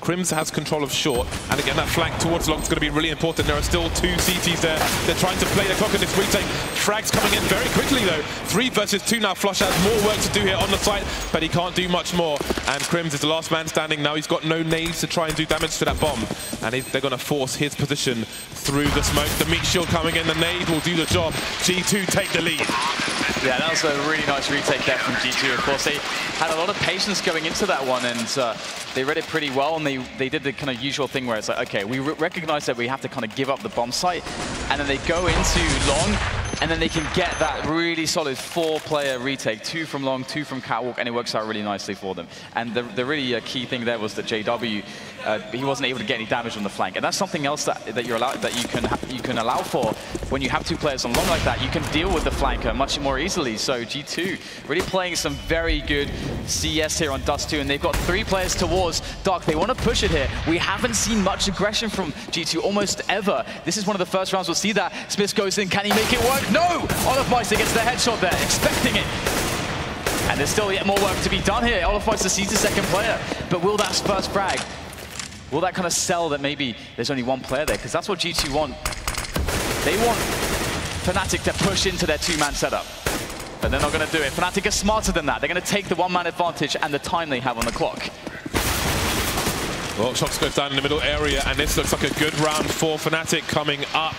KRIMZ has control of short, and again that flank towards long is going to be really important. There are still 2 CTs there. They're trying to play the clock in this retake. Frags coming in very quickly though. 3 versus 2 now. flusha has more work to do here on the site, but he can't do much more. And KRIMZ is the last man standing now. He's got no nades to try and do damage to that bomb, and they're going to force his position through the smoke. The meat shield coming in. The nade will do the job. G2 take the lead. Yeah, that was a really nice retake there from G2. Of course, they had a lot of patience going into that one, and they read it pretty well, and they did the kind of usual thing where it's like, okay, we recognize that we have to kind of give up the bomb site, and then they go into long, and then they can get that really solid 4-player retake, 2 from long, 2 from catwalk, and it works out really nicely for them. And the really key thing there was that JW, he wasn't able to get any damage on the flank, and that's something else that you're allowed, that you can allow for when you have 2 players on long like that. You can deal with the flanker much more easily. So G2 really playing some very good CS here on Dust 2, and they've got 3 players towards Dark. They want to push it here. We haven't seen much aggression from G2 almost ever. This is one of the first rounds we'll see that. Smith goes in. Can he make it work? No! olofmeister gets the headshot there, expecting it. And there's still yet more work to be done here. olofmeister sees the 2nd player, but will that first frag, will that kind of sell that maybe there's only 1 player there? Because that's what G2 want. They want Fnatic to push into their 2-man setup, but they're not going to do it. Fnatic are smarter than that. They're going to take the 1-man advantage and the time they have on the clock. Well, shox goes down in the middle area, and this looks like a good round for Fnatic coming up.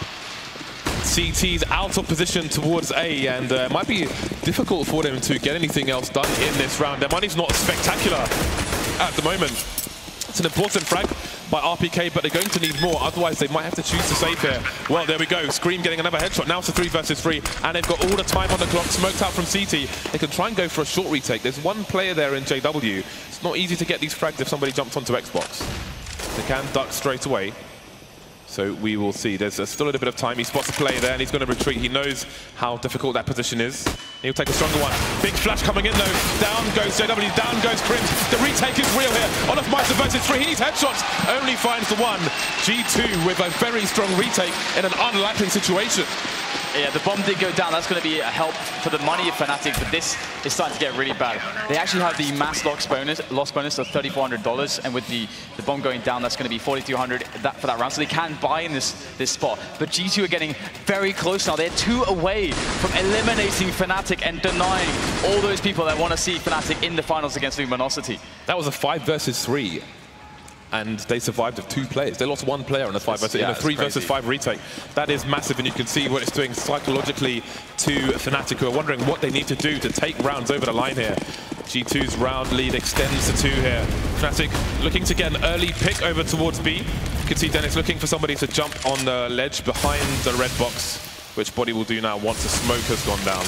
CT's out of position towards A, and it might be difficult for them to get anything else done in this round. Their money's not spectacular at the moment. It's an important frag by RPK, but they're going to need more, otherwise they might have to choose to save here. Well, there we go. Scream getting another headshot. Now it's a 3 versus 3, and they've got all the time on the clock. Smoked out from CT. They can try and go for a short retake. There's 1 player there in JW. It's not easy to get these frags if somebody jumps onto Xbox. They can duck straight away. So we will see. There's still a little bit of time. He spots a player there, and he's going to retreat. He knows how difficult that position is. He'll take a stronger one. Big flash coming in, though. Down goes JW, down goes KRIMZ. The retake is real here. olofmeister versus 3. He needs headshots. Only finds the 1. G2 with a very strong retake in an unlikely situation. Yeah, the bomb did go down. That's going to be a help for the money of Fnatic, but this is starting to get really bad. They actually have the mass loss bonus of $3,400, and with the bomb going down, that's going to be $4,200 for that round. So they can buy in this spot. But G2 are getting very close now. They're 2 away from eliminating Fnatic and denying all those people that want to see Fnatic in the finals against Luminosity. That was a 5 versus 3. And they survived with 2 players. They lost 1 player in a 5 versus, in a 3 versus 5 retake. That is massive, and you can see what it's doing psychologically to Fnatic, who are wondering what they need to do to take rounds over the line here. G2's round lead extends to 2 here. Fnatic looking to get an early pick over towards B. You can see Dennis looking for somebody to jump on the ledge behind the red box, which bodyy will do now once the smoke has gone down.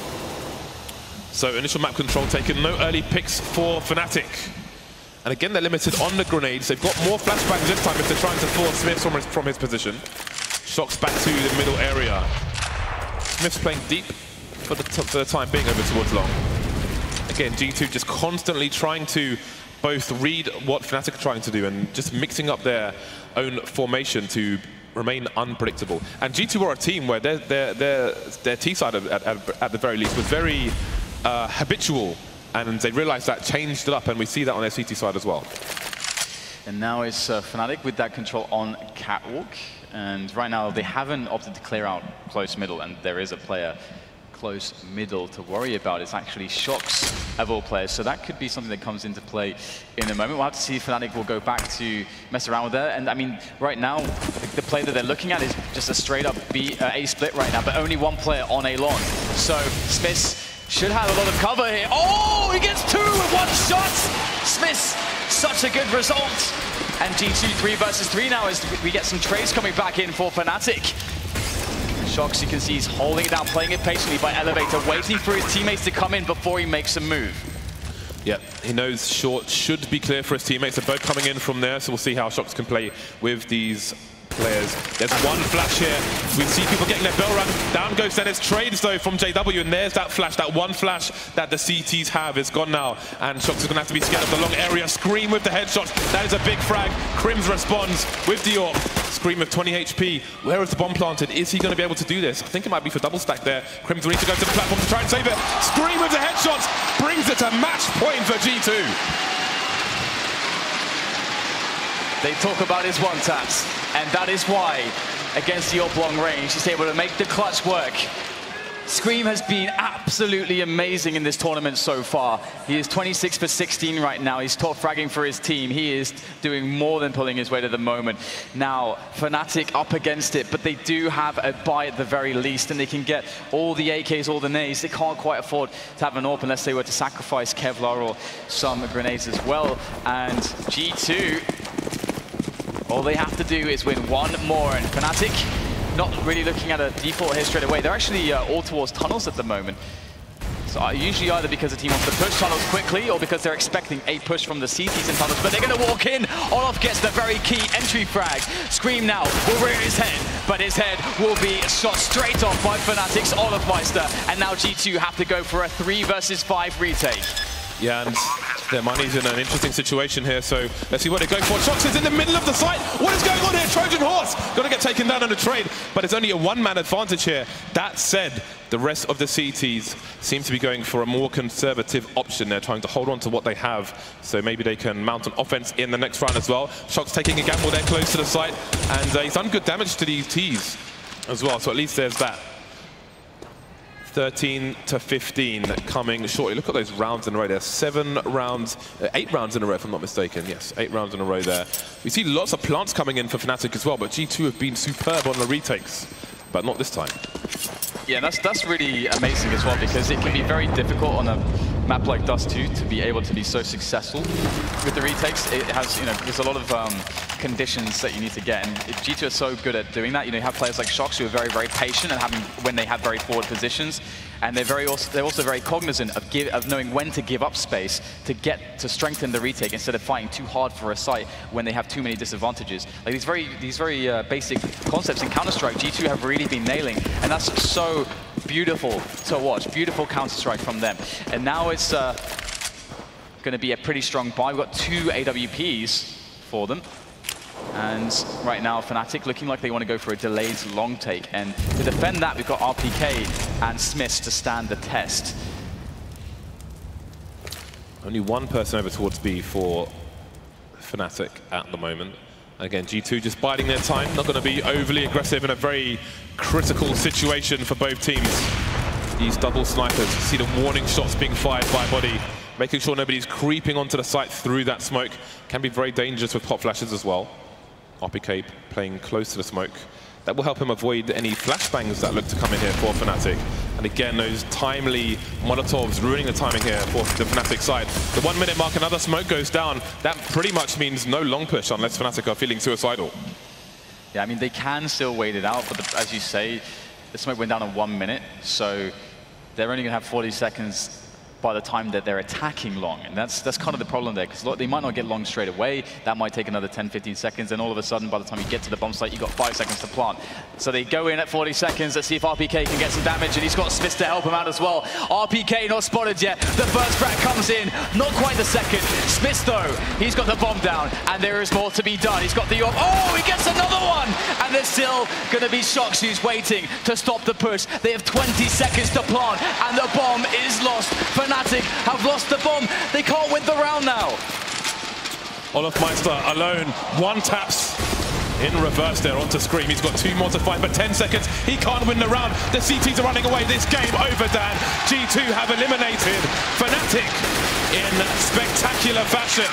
So initial map control taken. No early picks for Fnatic. And again, they're limited on the grenades. They've got more flashbangs this time if they're trying to force Smith from his position. shox back to the middle area. Smith's playing deep for the time being over towards long. Again, G2 just constantly trying to both read what Fnatic are trying to do and just mixing up their own formation to remain unpredictable. And G2 are a team where their T side at the very least was very habitual. And they realized that, changed it up, and we see that on their CT side as well. And now it's Fnatic with that control on catwalk. And right now they haven't opted to clear out close middle, and there is a player close middle to worry about. It's actually shox of all players, so that could be something that comes into play in a moment. We'll have to see if Fnatic will go back to mess around with that. And I mean, right now, the play that they're looking at is just a straight up A split right now, but only 1 player on A long. So Smith should have a lot of cover here. Oh, he gets 2 with 1 shot! Smith, such a good result. And G2 3 versus 3 now as we get some trades coming back in for Fnatic. shox, you can see he's holding it down, playing it patiently by Elevator, waiting for his teammates to come in before he makes a move. Yeah, he knows short should be clear for his teammates. They're both coming in from there, so we'll see how shox can play with these players. There's 1 flash here. We see people getting their bell run. Down goes Dennis. Trades though from JW, and there's that flash. That 1 flash that the CTs have is gone now, and shox is going to have to be scared of the long area. Scream with the headshots. That is a big frag. KRIMZ responds with Dior. Scream with 20 HP. Where is the bomb planted? Is he going to be able to do this? I think it might be for double stack there. KRIMZ will need to go to the platform to try and save it. Scream with the headshots. Brings it to match point for G2. They talk about his one-taps, and that is why, against the oblong range, he's able to make the clutch work. Scream has been absolutely amazing in this tournament so far. He is 26 for 16 right now. He's top fragging for his team. He is doing more than pulling his weight at the moment. Now, Fnatic up against it, but they do have a buy at the very least, and they can get all the AKs, all the nades. They can't quite afford to have an AWP unless they were to sacrifice Kevlar or some grenades as well. And G2, all they have to do is win one more, and Fnatic not really looking at a default here straight away. They're actually all towards tunnels at the moment. So usually either because the team wants to push tunnels quickly or because they're expecting a push from the CTs in tunnels, but they're going to walk in. Olof gets the very key entry frag. Scream now will rear his head, but his head will be shot straight off by Fnatic's olofmeister. And now G2 have to go for a 3 versus 5 retake. Yeah, and their money's in an interesting situation here, so let's see what they go for. shox is in the middle of the site. What is going on here? Trojan Horse gonna get taken down in a trade, but it's only a one-man advantage here. That said, the rest of the CTs seem to be going for a more conservative option. They're trying to hold on to what they have, so maybe they can mount an offense in the next round as well. shox taking a gamble there close to the site, and he's done good damage to these Ts as well, so at least there's that. 13 to 15 coming shortly. Look at those rounds in a row. There's 8 rounds in a row, if I'm not mistaken. Yes, 8 rounds in a row there. We see lots of plants coming in for Fnatic as well, but G2 have been superb on the retakes, but not this time. Yeah, that's really amazing as well, because it can be very difficult on a map like Dust 2 to be able to be so successful with the retakes. It has, there's a lot of conditions that you need to get, and G2 are so good at doing that. You have players like shox who are very, very patient and when they have very forward positions, and they're also very cognizant of knowing when to give up space to strengthen the retake instead of fighting too hard for a site when they have too many disadvantages. Like these very basic concepts in Counter-Strike, G2 have really been nailing, and that's so beautiful to watch. Beautiful Counter-Strike from them. And now it's going to be a pretty strong buy. We've got 2 AWPs for them. And right now, Fnatic looking like they want to go for a delayed long take. And to defend that, we've got RpK and SmithZz to stand the test. Only one person over towards B for Fnatic at the moment. Again, G2 just biding their time, not going to be overly aggressive in a very critical situation for both teams. These double snipers, see the warning shots being fired by bodyy, making sure nobody's creeping onto the site through that smoke. Can be very dangerous with pop flashes as well. RpK playing close to the smoke. That will help him avoid any flashbangs that look to come in here for Fnatic. And again, those timely Molotovs ruining the timing here for the Fnatic side. The 1 minute mark, another smoke goes down. That pretty much means no long push unless Fnatic are feeling suicidal. Yeah, I mean, they can still wait it out, but as you say, the smoke went down in 1 minute, so they're only going to have 40 seconds by the time that they're attacking long. And that's kind of the problem there, because they might not get long straight away. That might take another 10, 15 seconds, and all of a sudden, by the time you get to the bomb site, you've got 5 seconds to plant. So they go in at 40 seconds. Let's see if RpK can get some damage, and he's got SmithZz to help him out as well. RpK not spotted yet. The first frag comes in, not quite the second. SmithZz, though, he's got the bomb down, and there is more to be done. He's got the AWP. Oh, he gets another one! And there's still going to be shox who's waiting to stop the push. They have 20 seconds to plant, and the bomb is lost. Fnatic have lost the bomb. They can't win the round now. olofmeister alone, one taps in reverse there onto Scream. He's got 2 more to fight, but 10 seconds. He can't win the round. The CTs are running away. This game over, Dan. G2 have eliminated Fnatic in spectacular fashion.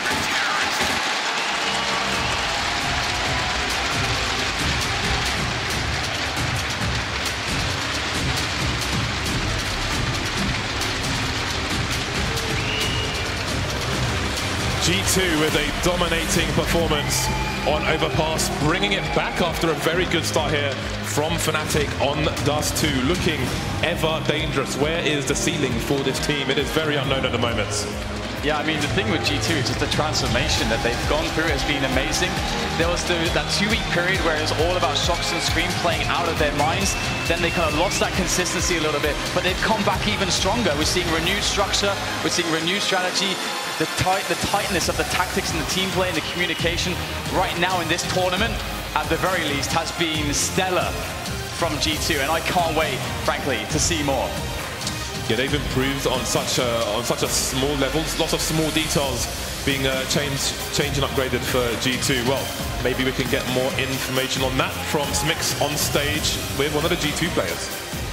G2 with a dominating performance on Overpass, bringing it back after a very good start here from Fnatic on Dust 2, looking ever dangerous. Where is the ceiling for this team? It is very unknown at the moment. Yeah, I mean, the thing with G2 is just the transformation that they've gone through has been amazing. There was that 2-week period where it was all about shox and Scream playing out of their minds. Then they kind of lost that consistency a little bit, but they've come back even stronger. We're seeing renewed structure, we're seeing renewed strategy. The tightness of the tactics and the team play and the communication right now in this tournament, at the very least, has been stellar from G2, and I can't wait, frankly, to see more. Yeah, they've improved on such a small level. Lots of small details being changed and upgraded for G2. Well, maybe we can get more information on that from Smix on stage with one of the G2 players.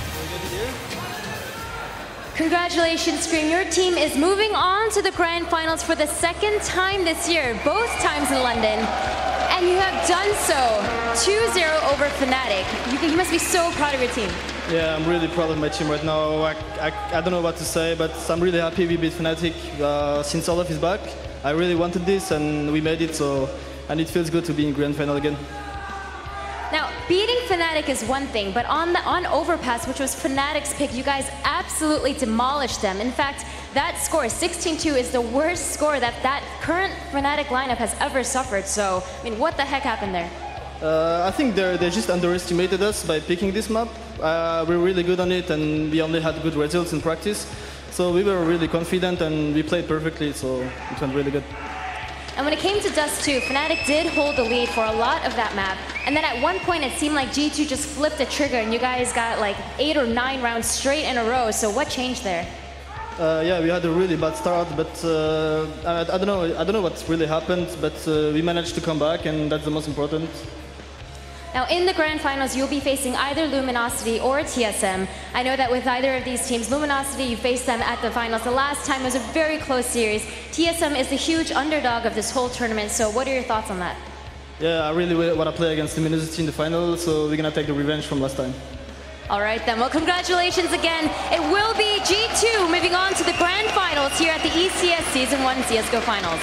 Congratulations, Scream. Your team is moving on to the grand finals for the second time this year, both times in London. And you have done so 2-0 over Fnatic. You must be so proud of your team. Yeah, I'm really proud of my team right now. I don't know what to say, but I'm really happy we beat Fnatic since Olof is back. I really wanted this and we made it, and it feels good to be in grand final again. Now, beating Fnatic is one thing, but on Overpass, which was Fnatic's pick, you guys absolutely demolished them. In fact, that score, 16-2, is the worst score that current Fnatic lineup has ever suffered. So, I mean, what the heck happened there? I think they just underestimated us by picking this map. We're really good on it, and we only had good results in practice. So we were really confident, and we played perfectly, so it went really good. And when it came to Dust 2, Fnatic did hold the lead for a lot of that map. And then at one point, it seemed like G2 just flipped the trigger, and you guys got like 8 or 9 rounds straight in a row. So what changed there? Yeah, we had a really bad start, but I don't know what really happened, but we managed to come back, and that's the most important. Now, in the grand finals, you'll be facing either Luminosity or TSM. I know that with either of these teams, Luminosity, you faced them at the finals. The last time was a very close series. TSM is the huge underdog of this whole tournament, so what are your thoughts on that? Yeah, I really want to play against Luminosity in the final, so we're going to take the revenge from last time. All right, then. Well, congratulations again. It will be G2 moving on to the grand finals here at the ECS Season 1 CSGO Finals.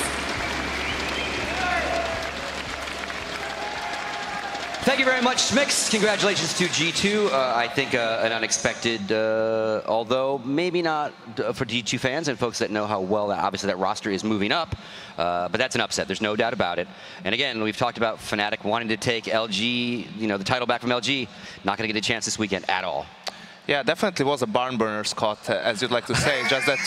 Thank you very much, Smix. Congratulations to G2. I think an unexpected, although maybe not for G2 fans and folks that know how well, obviously, that roster is moving up. But that's an upset. There's no doubt about it. And again, we've talked about Fnatic wanting to take LG, the title back from LG. Not going to get a chance this weekend at all. Yeah, definitely was a barn burner, Scott, as you'd like to say. Just that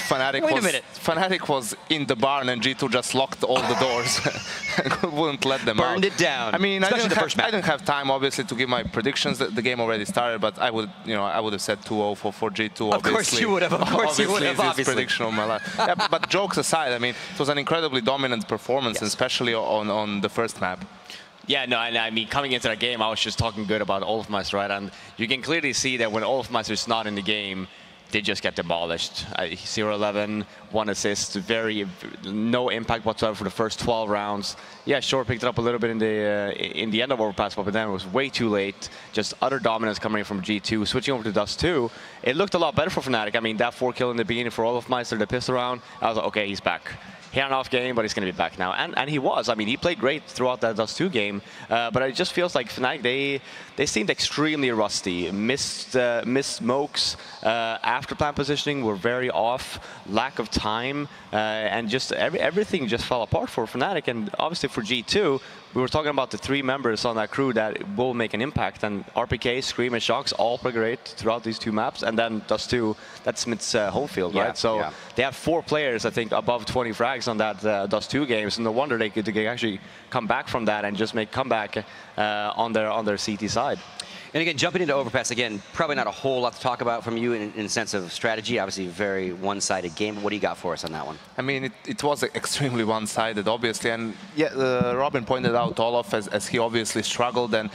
Fnatic was in the barn and G2 just locked all the doors and wouldn't let them Burned out. it down. I mean, I didn't have time, obviously, to give my predictions. The game already started, but I would have said 2-0 for G2. Of course you would have. Of course you would have. Obviously, prediction of my life. Yeah, but jokes aside, I mean, it was an incredibly dominant performance, especially on the first map. Yeah, no, and I mean, coming into that game, I was just talking good about olofmeister, right? And you can clearly see that when olofmeister is not in the game, they just get demolished. 0-11, 1 assist, no impact whatsoever for the first 12 rounds. Yeah, sure, picked it up a little bit in the end of Overpass, but then it was way too late. Just utter dominance coming in from G2. Switching over to Dust 2, it looked a lot better for Fnatic. I mean, that 4 kill in the beginning for olofmeister, the pistol round, I was like, okay, he's back. He had an off game, but he's going to be back now. And he was. I mean, he played great throughout that Dust 2 game. But it just feels like Fnatic, they seemed extremely rusty. Missed smokes. After plan positioning were very off. Lack of time. And just everything just fell apart for Fnatic. And obviously for G2, we were talking about the 3 members on that crew that will make an impact. And RpK, Scream, and shox all play great throughout these 2 maps. And then Dust 2, that's SmithZz home field, right? So they have 4 players, I think, above 20 frags on that Dust 2 games. No wonder they could actually come back from that and just make comeback on their CT side. And again, jumping into Overpass, again, probably not a whole lot to talk about from you in a sense of strategy. Obviously, a very one-sided game. But what do you got for us on that one? I mean, it was extremely one-sided, obviously. And yeah, Robin pointed out Olof as he obviously struggled. And,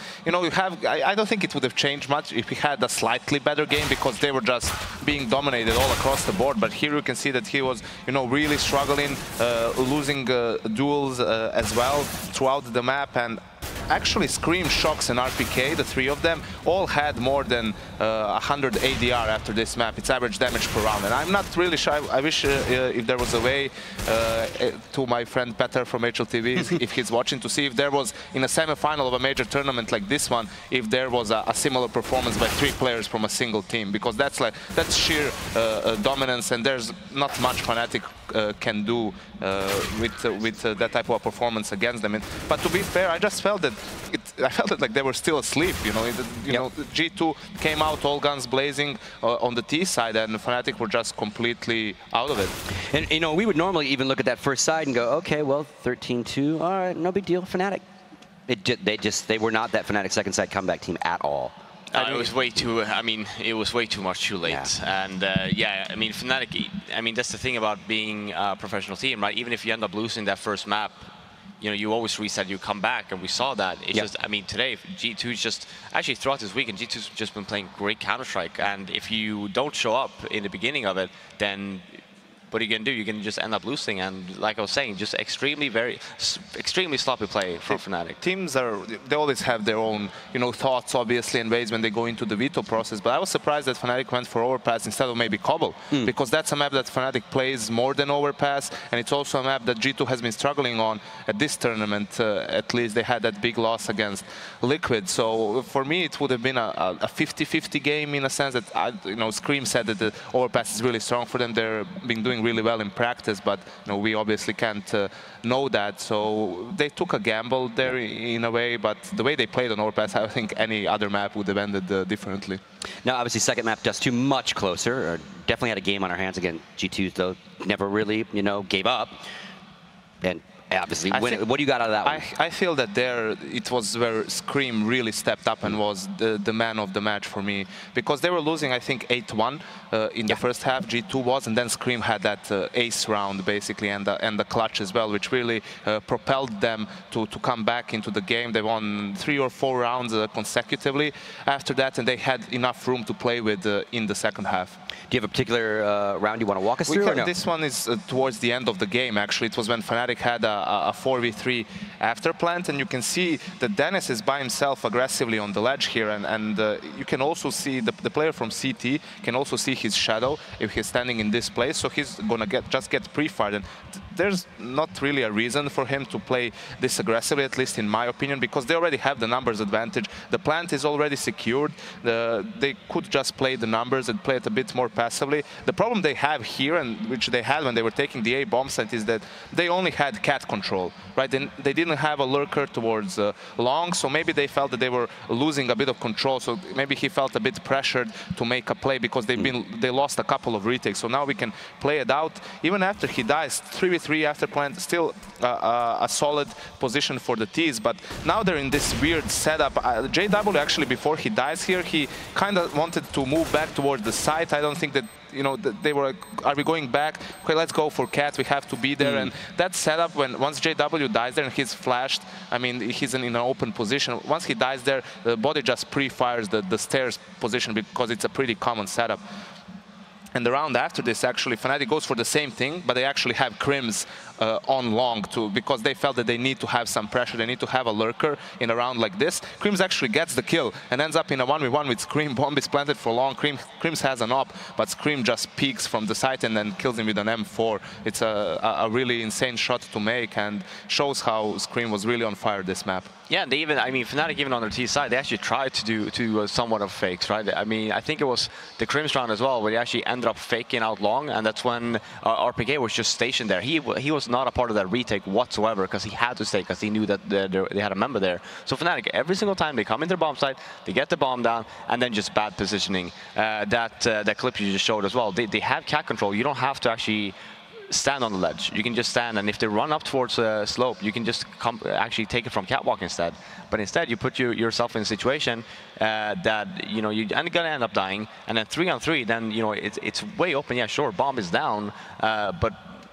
I don't think it would have changed much if he had a slightly better game because they were just being dominated all across the board. But here you can see that he was, really struggling, losing duels as well throughout the map. And actually, Scream, shox, and RpK, the 3 of them, all had more than 100 ADR after this map. It's average damage per round. And I'm not really sure. I wish if there was a way to my friend Peter from HLTV, if he's watching, to see if there was, in a semi-final of a major tournament like this one, if there was a similar performance by 3 players from a single team. Because that's sheer dominance, and there's not much Fnatic can do with that type of a performance against them. But to be fair, I just felt that like they were still asleep. G2 came out all guns blazing on the T side, and Fnatic were just completely out of it. And we would normally even look at that first side and go, okay, well, 13-2, all right, no big deal, Fnatic. They were not that Fnatic second side comeback team at all. It was way too. I mean, it was way too much too late. Yeah. And yeah, I mean, Fnatic. I mean, that's the thing about being a professional team, right? Even if you end up losing that first map, you know, you always reset, you come back, and we saw that. It's just, I mean, today G2's just actually throughout this weekend, G2's just been playing great Counter-Strike, and if you don't show up in the beginning of it, then what are you going to do? You're going to just end up losing, and like I was saying, just extremely sloppy play from Fnatic. Teams they always have their own, you know, thoughts, obviously, and ways when they go into the veto process. But I was surprised that Fnatic went for Overpass instead of maybe Cobble, because that's a map that Fnatic plays more than Overpass, and it's also a map that G2 has been struggling on at this tournament. At least they had that big loss against Liquid. So for me, it would have been a 50-50 game in a sense that, you know, Scream said that the Overpass is really strong for them. They've been doing really well in practice, but you know, we obviously can't know that. So they took a gamble there in a way, but the way they played on Overpass, I think any other map would have ended differently. Now, obviously, second map just too much closer. Definitely had a game on our hands again. G2, though, never really, you know, gave up. And obviously, what do you got out of that one? I feel that there it was where Scream really stepped up and was the man of the match for me, because they were losing, I think, 8-1 in the first half. G2 was, and then Scream had that ace round basically, and the clutch as well, which really propelled them to come back into the game. They won 3 or 4 rounds consecutively after that, and they had enough room to play with in the second half. Do you have a particular round you want to walk us through? Or no? This one is towards the end of the game, actually. It was when Fnatic had a 4v3 after plant, and you can see that Dennis is by himself aggressively on the ledge here, and you can also see the player from CT can also see his shadow if he's standing in this place, so he's gonna just get pre-fired, and there's not really a reason for him to play this aggressively, at least in my opinion, because they already have the numbers advantage. The plant is already secured. They could just play the numbers and play it a bit more passively. The problem they have here, and which they had when they were taking the A bomb site, is that they only had cat control, right? They didn't have a lurker towards long, so maybe they felt that they were losing a bit of control, so maybe he felt a bit pressured to make a play, because they lost a couple of retakes. So now we can play it out. Even after he dies, 3v3 after plant, still a solid position for the T's, but now they're in this weird setup. JW, actually, before he dies here, he kind of wanted to move back towards the site. I don't think that, you know, they were like, are we going back? Okay, let's go for cat, we have to be there. And that setup, once JW dies there and he's flashed, I mean, he's in an open position. Once he dies there, the body just pre-fires the stairs position, because it's a pretty common setup. And the round after this, actually, Fnatic goes for the same thing, but they actually have KRIMZ on long too, because they felt that they need to have some pressure, they need to have a lurker in a round like this. KRIMZ actually gets the kill and ends up in a 1v1 with Scream. Bomb is planted for long. KRIMZ has an op, but Scream just peeks from the site and then kills him with an M4. It's a really insane shot to make, and shows how Scream was really on fire this map. Yeah, they even, I mean, Fnatic, even on their T side, they actually tried to do somewhat of fakes, right? I mean, I think it was the KRIMZ round as well, where they actually ended up faking out long, and that's when RpK was just stationed there. He was not a part of that retake whatsoever, because he had to stay, because he knew that they had a member there. So Fnatic, every single time they come in their bomb site, they get the bomb down, and then just bad positioning. That clip you just showed as well, they have cat control. You don't have to actually stand on the ledge. You can just stand, and if they run up towards a slope, you can just actually take it from catwalk instead. But instead, you put yourself in a situation that, you know, you're gonna end up dying, and then 3-on-3, then, you know, it's way open. Yeah, sure, bomb is down, but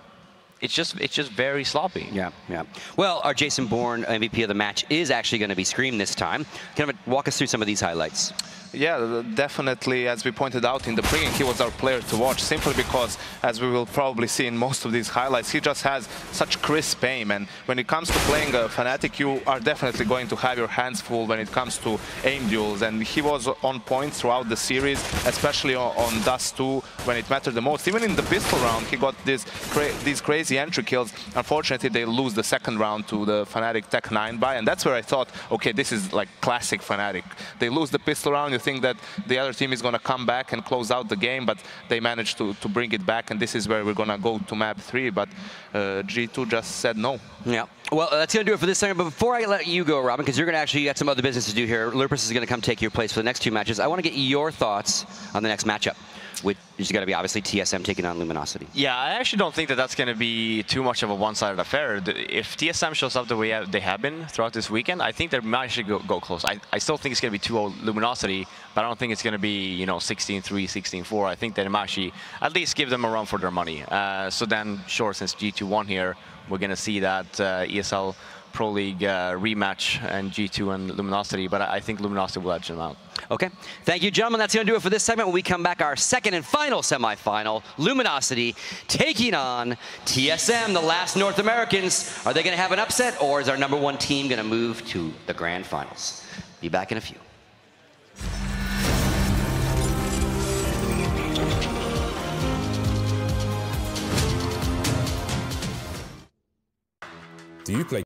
it's just very sloppy. Yeah, yeah. Well, our Jason Bourne MVP of the match is actually going to be Scream this time. Can you walk us through some of these highlights? Yeah, definitely, as we pointed out in the pregame, he was our player to watch, simply because, as we will probably see in most of these highlights, he just has such crisp aim, and when it comes to playing a Fnatic, you are definitely going to have your hands full when it comes to aim duels, and he was on point throughout the series, especially on Dust 2 when it mattered the most. Even in the pistol round, he got these crazy entry kills. Unfortunately, they lose the second round to the Fnatic Tech 9 buy, and that's where I thought, okay, this is like classic Fnatic. They lose the pistol round, you think that the other team is going to come back and close out the game, but they managed to bring it back, and this is where we're going to go to map 3, but G2 just said no. Yeah. Well, that's going to do it for this segment, but before I let you go, Robin, because you're going to actually get some other business to do here, Lurpus is going to come take your place for the next 2 matches. I want to get your thoughts on the next matchup, which just got to be obviously TSM taking on Luminosity. Yeah, I actually don't think that that's going to be too much of a one-sided affair. If TSM shows up the way they have been throughout this weekend, I think they might actually go close. I still think it's going to be 2-0 Luminosity, but I don't think it's going to be, you know, 16-3, 16-4. I think they might actually at least give them a run for their money. So then, sure, since G2 won here, we're going to see that ESL Pro League rematch and G2 and Luminosity, but I think Luminosity will edge them out. Okay. Thank you, gentlemen. That's going to do it for this segment. When we come back, our second and final semifinal, Luminosity taking on TSM, the last North Americans. Are they going to have an upset, or is our #1 team going to move to the grand finals? Be back in a few. Do you play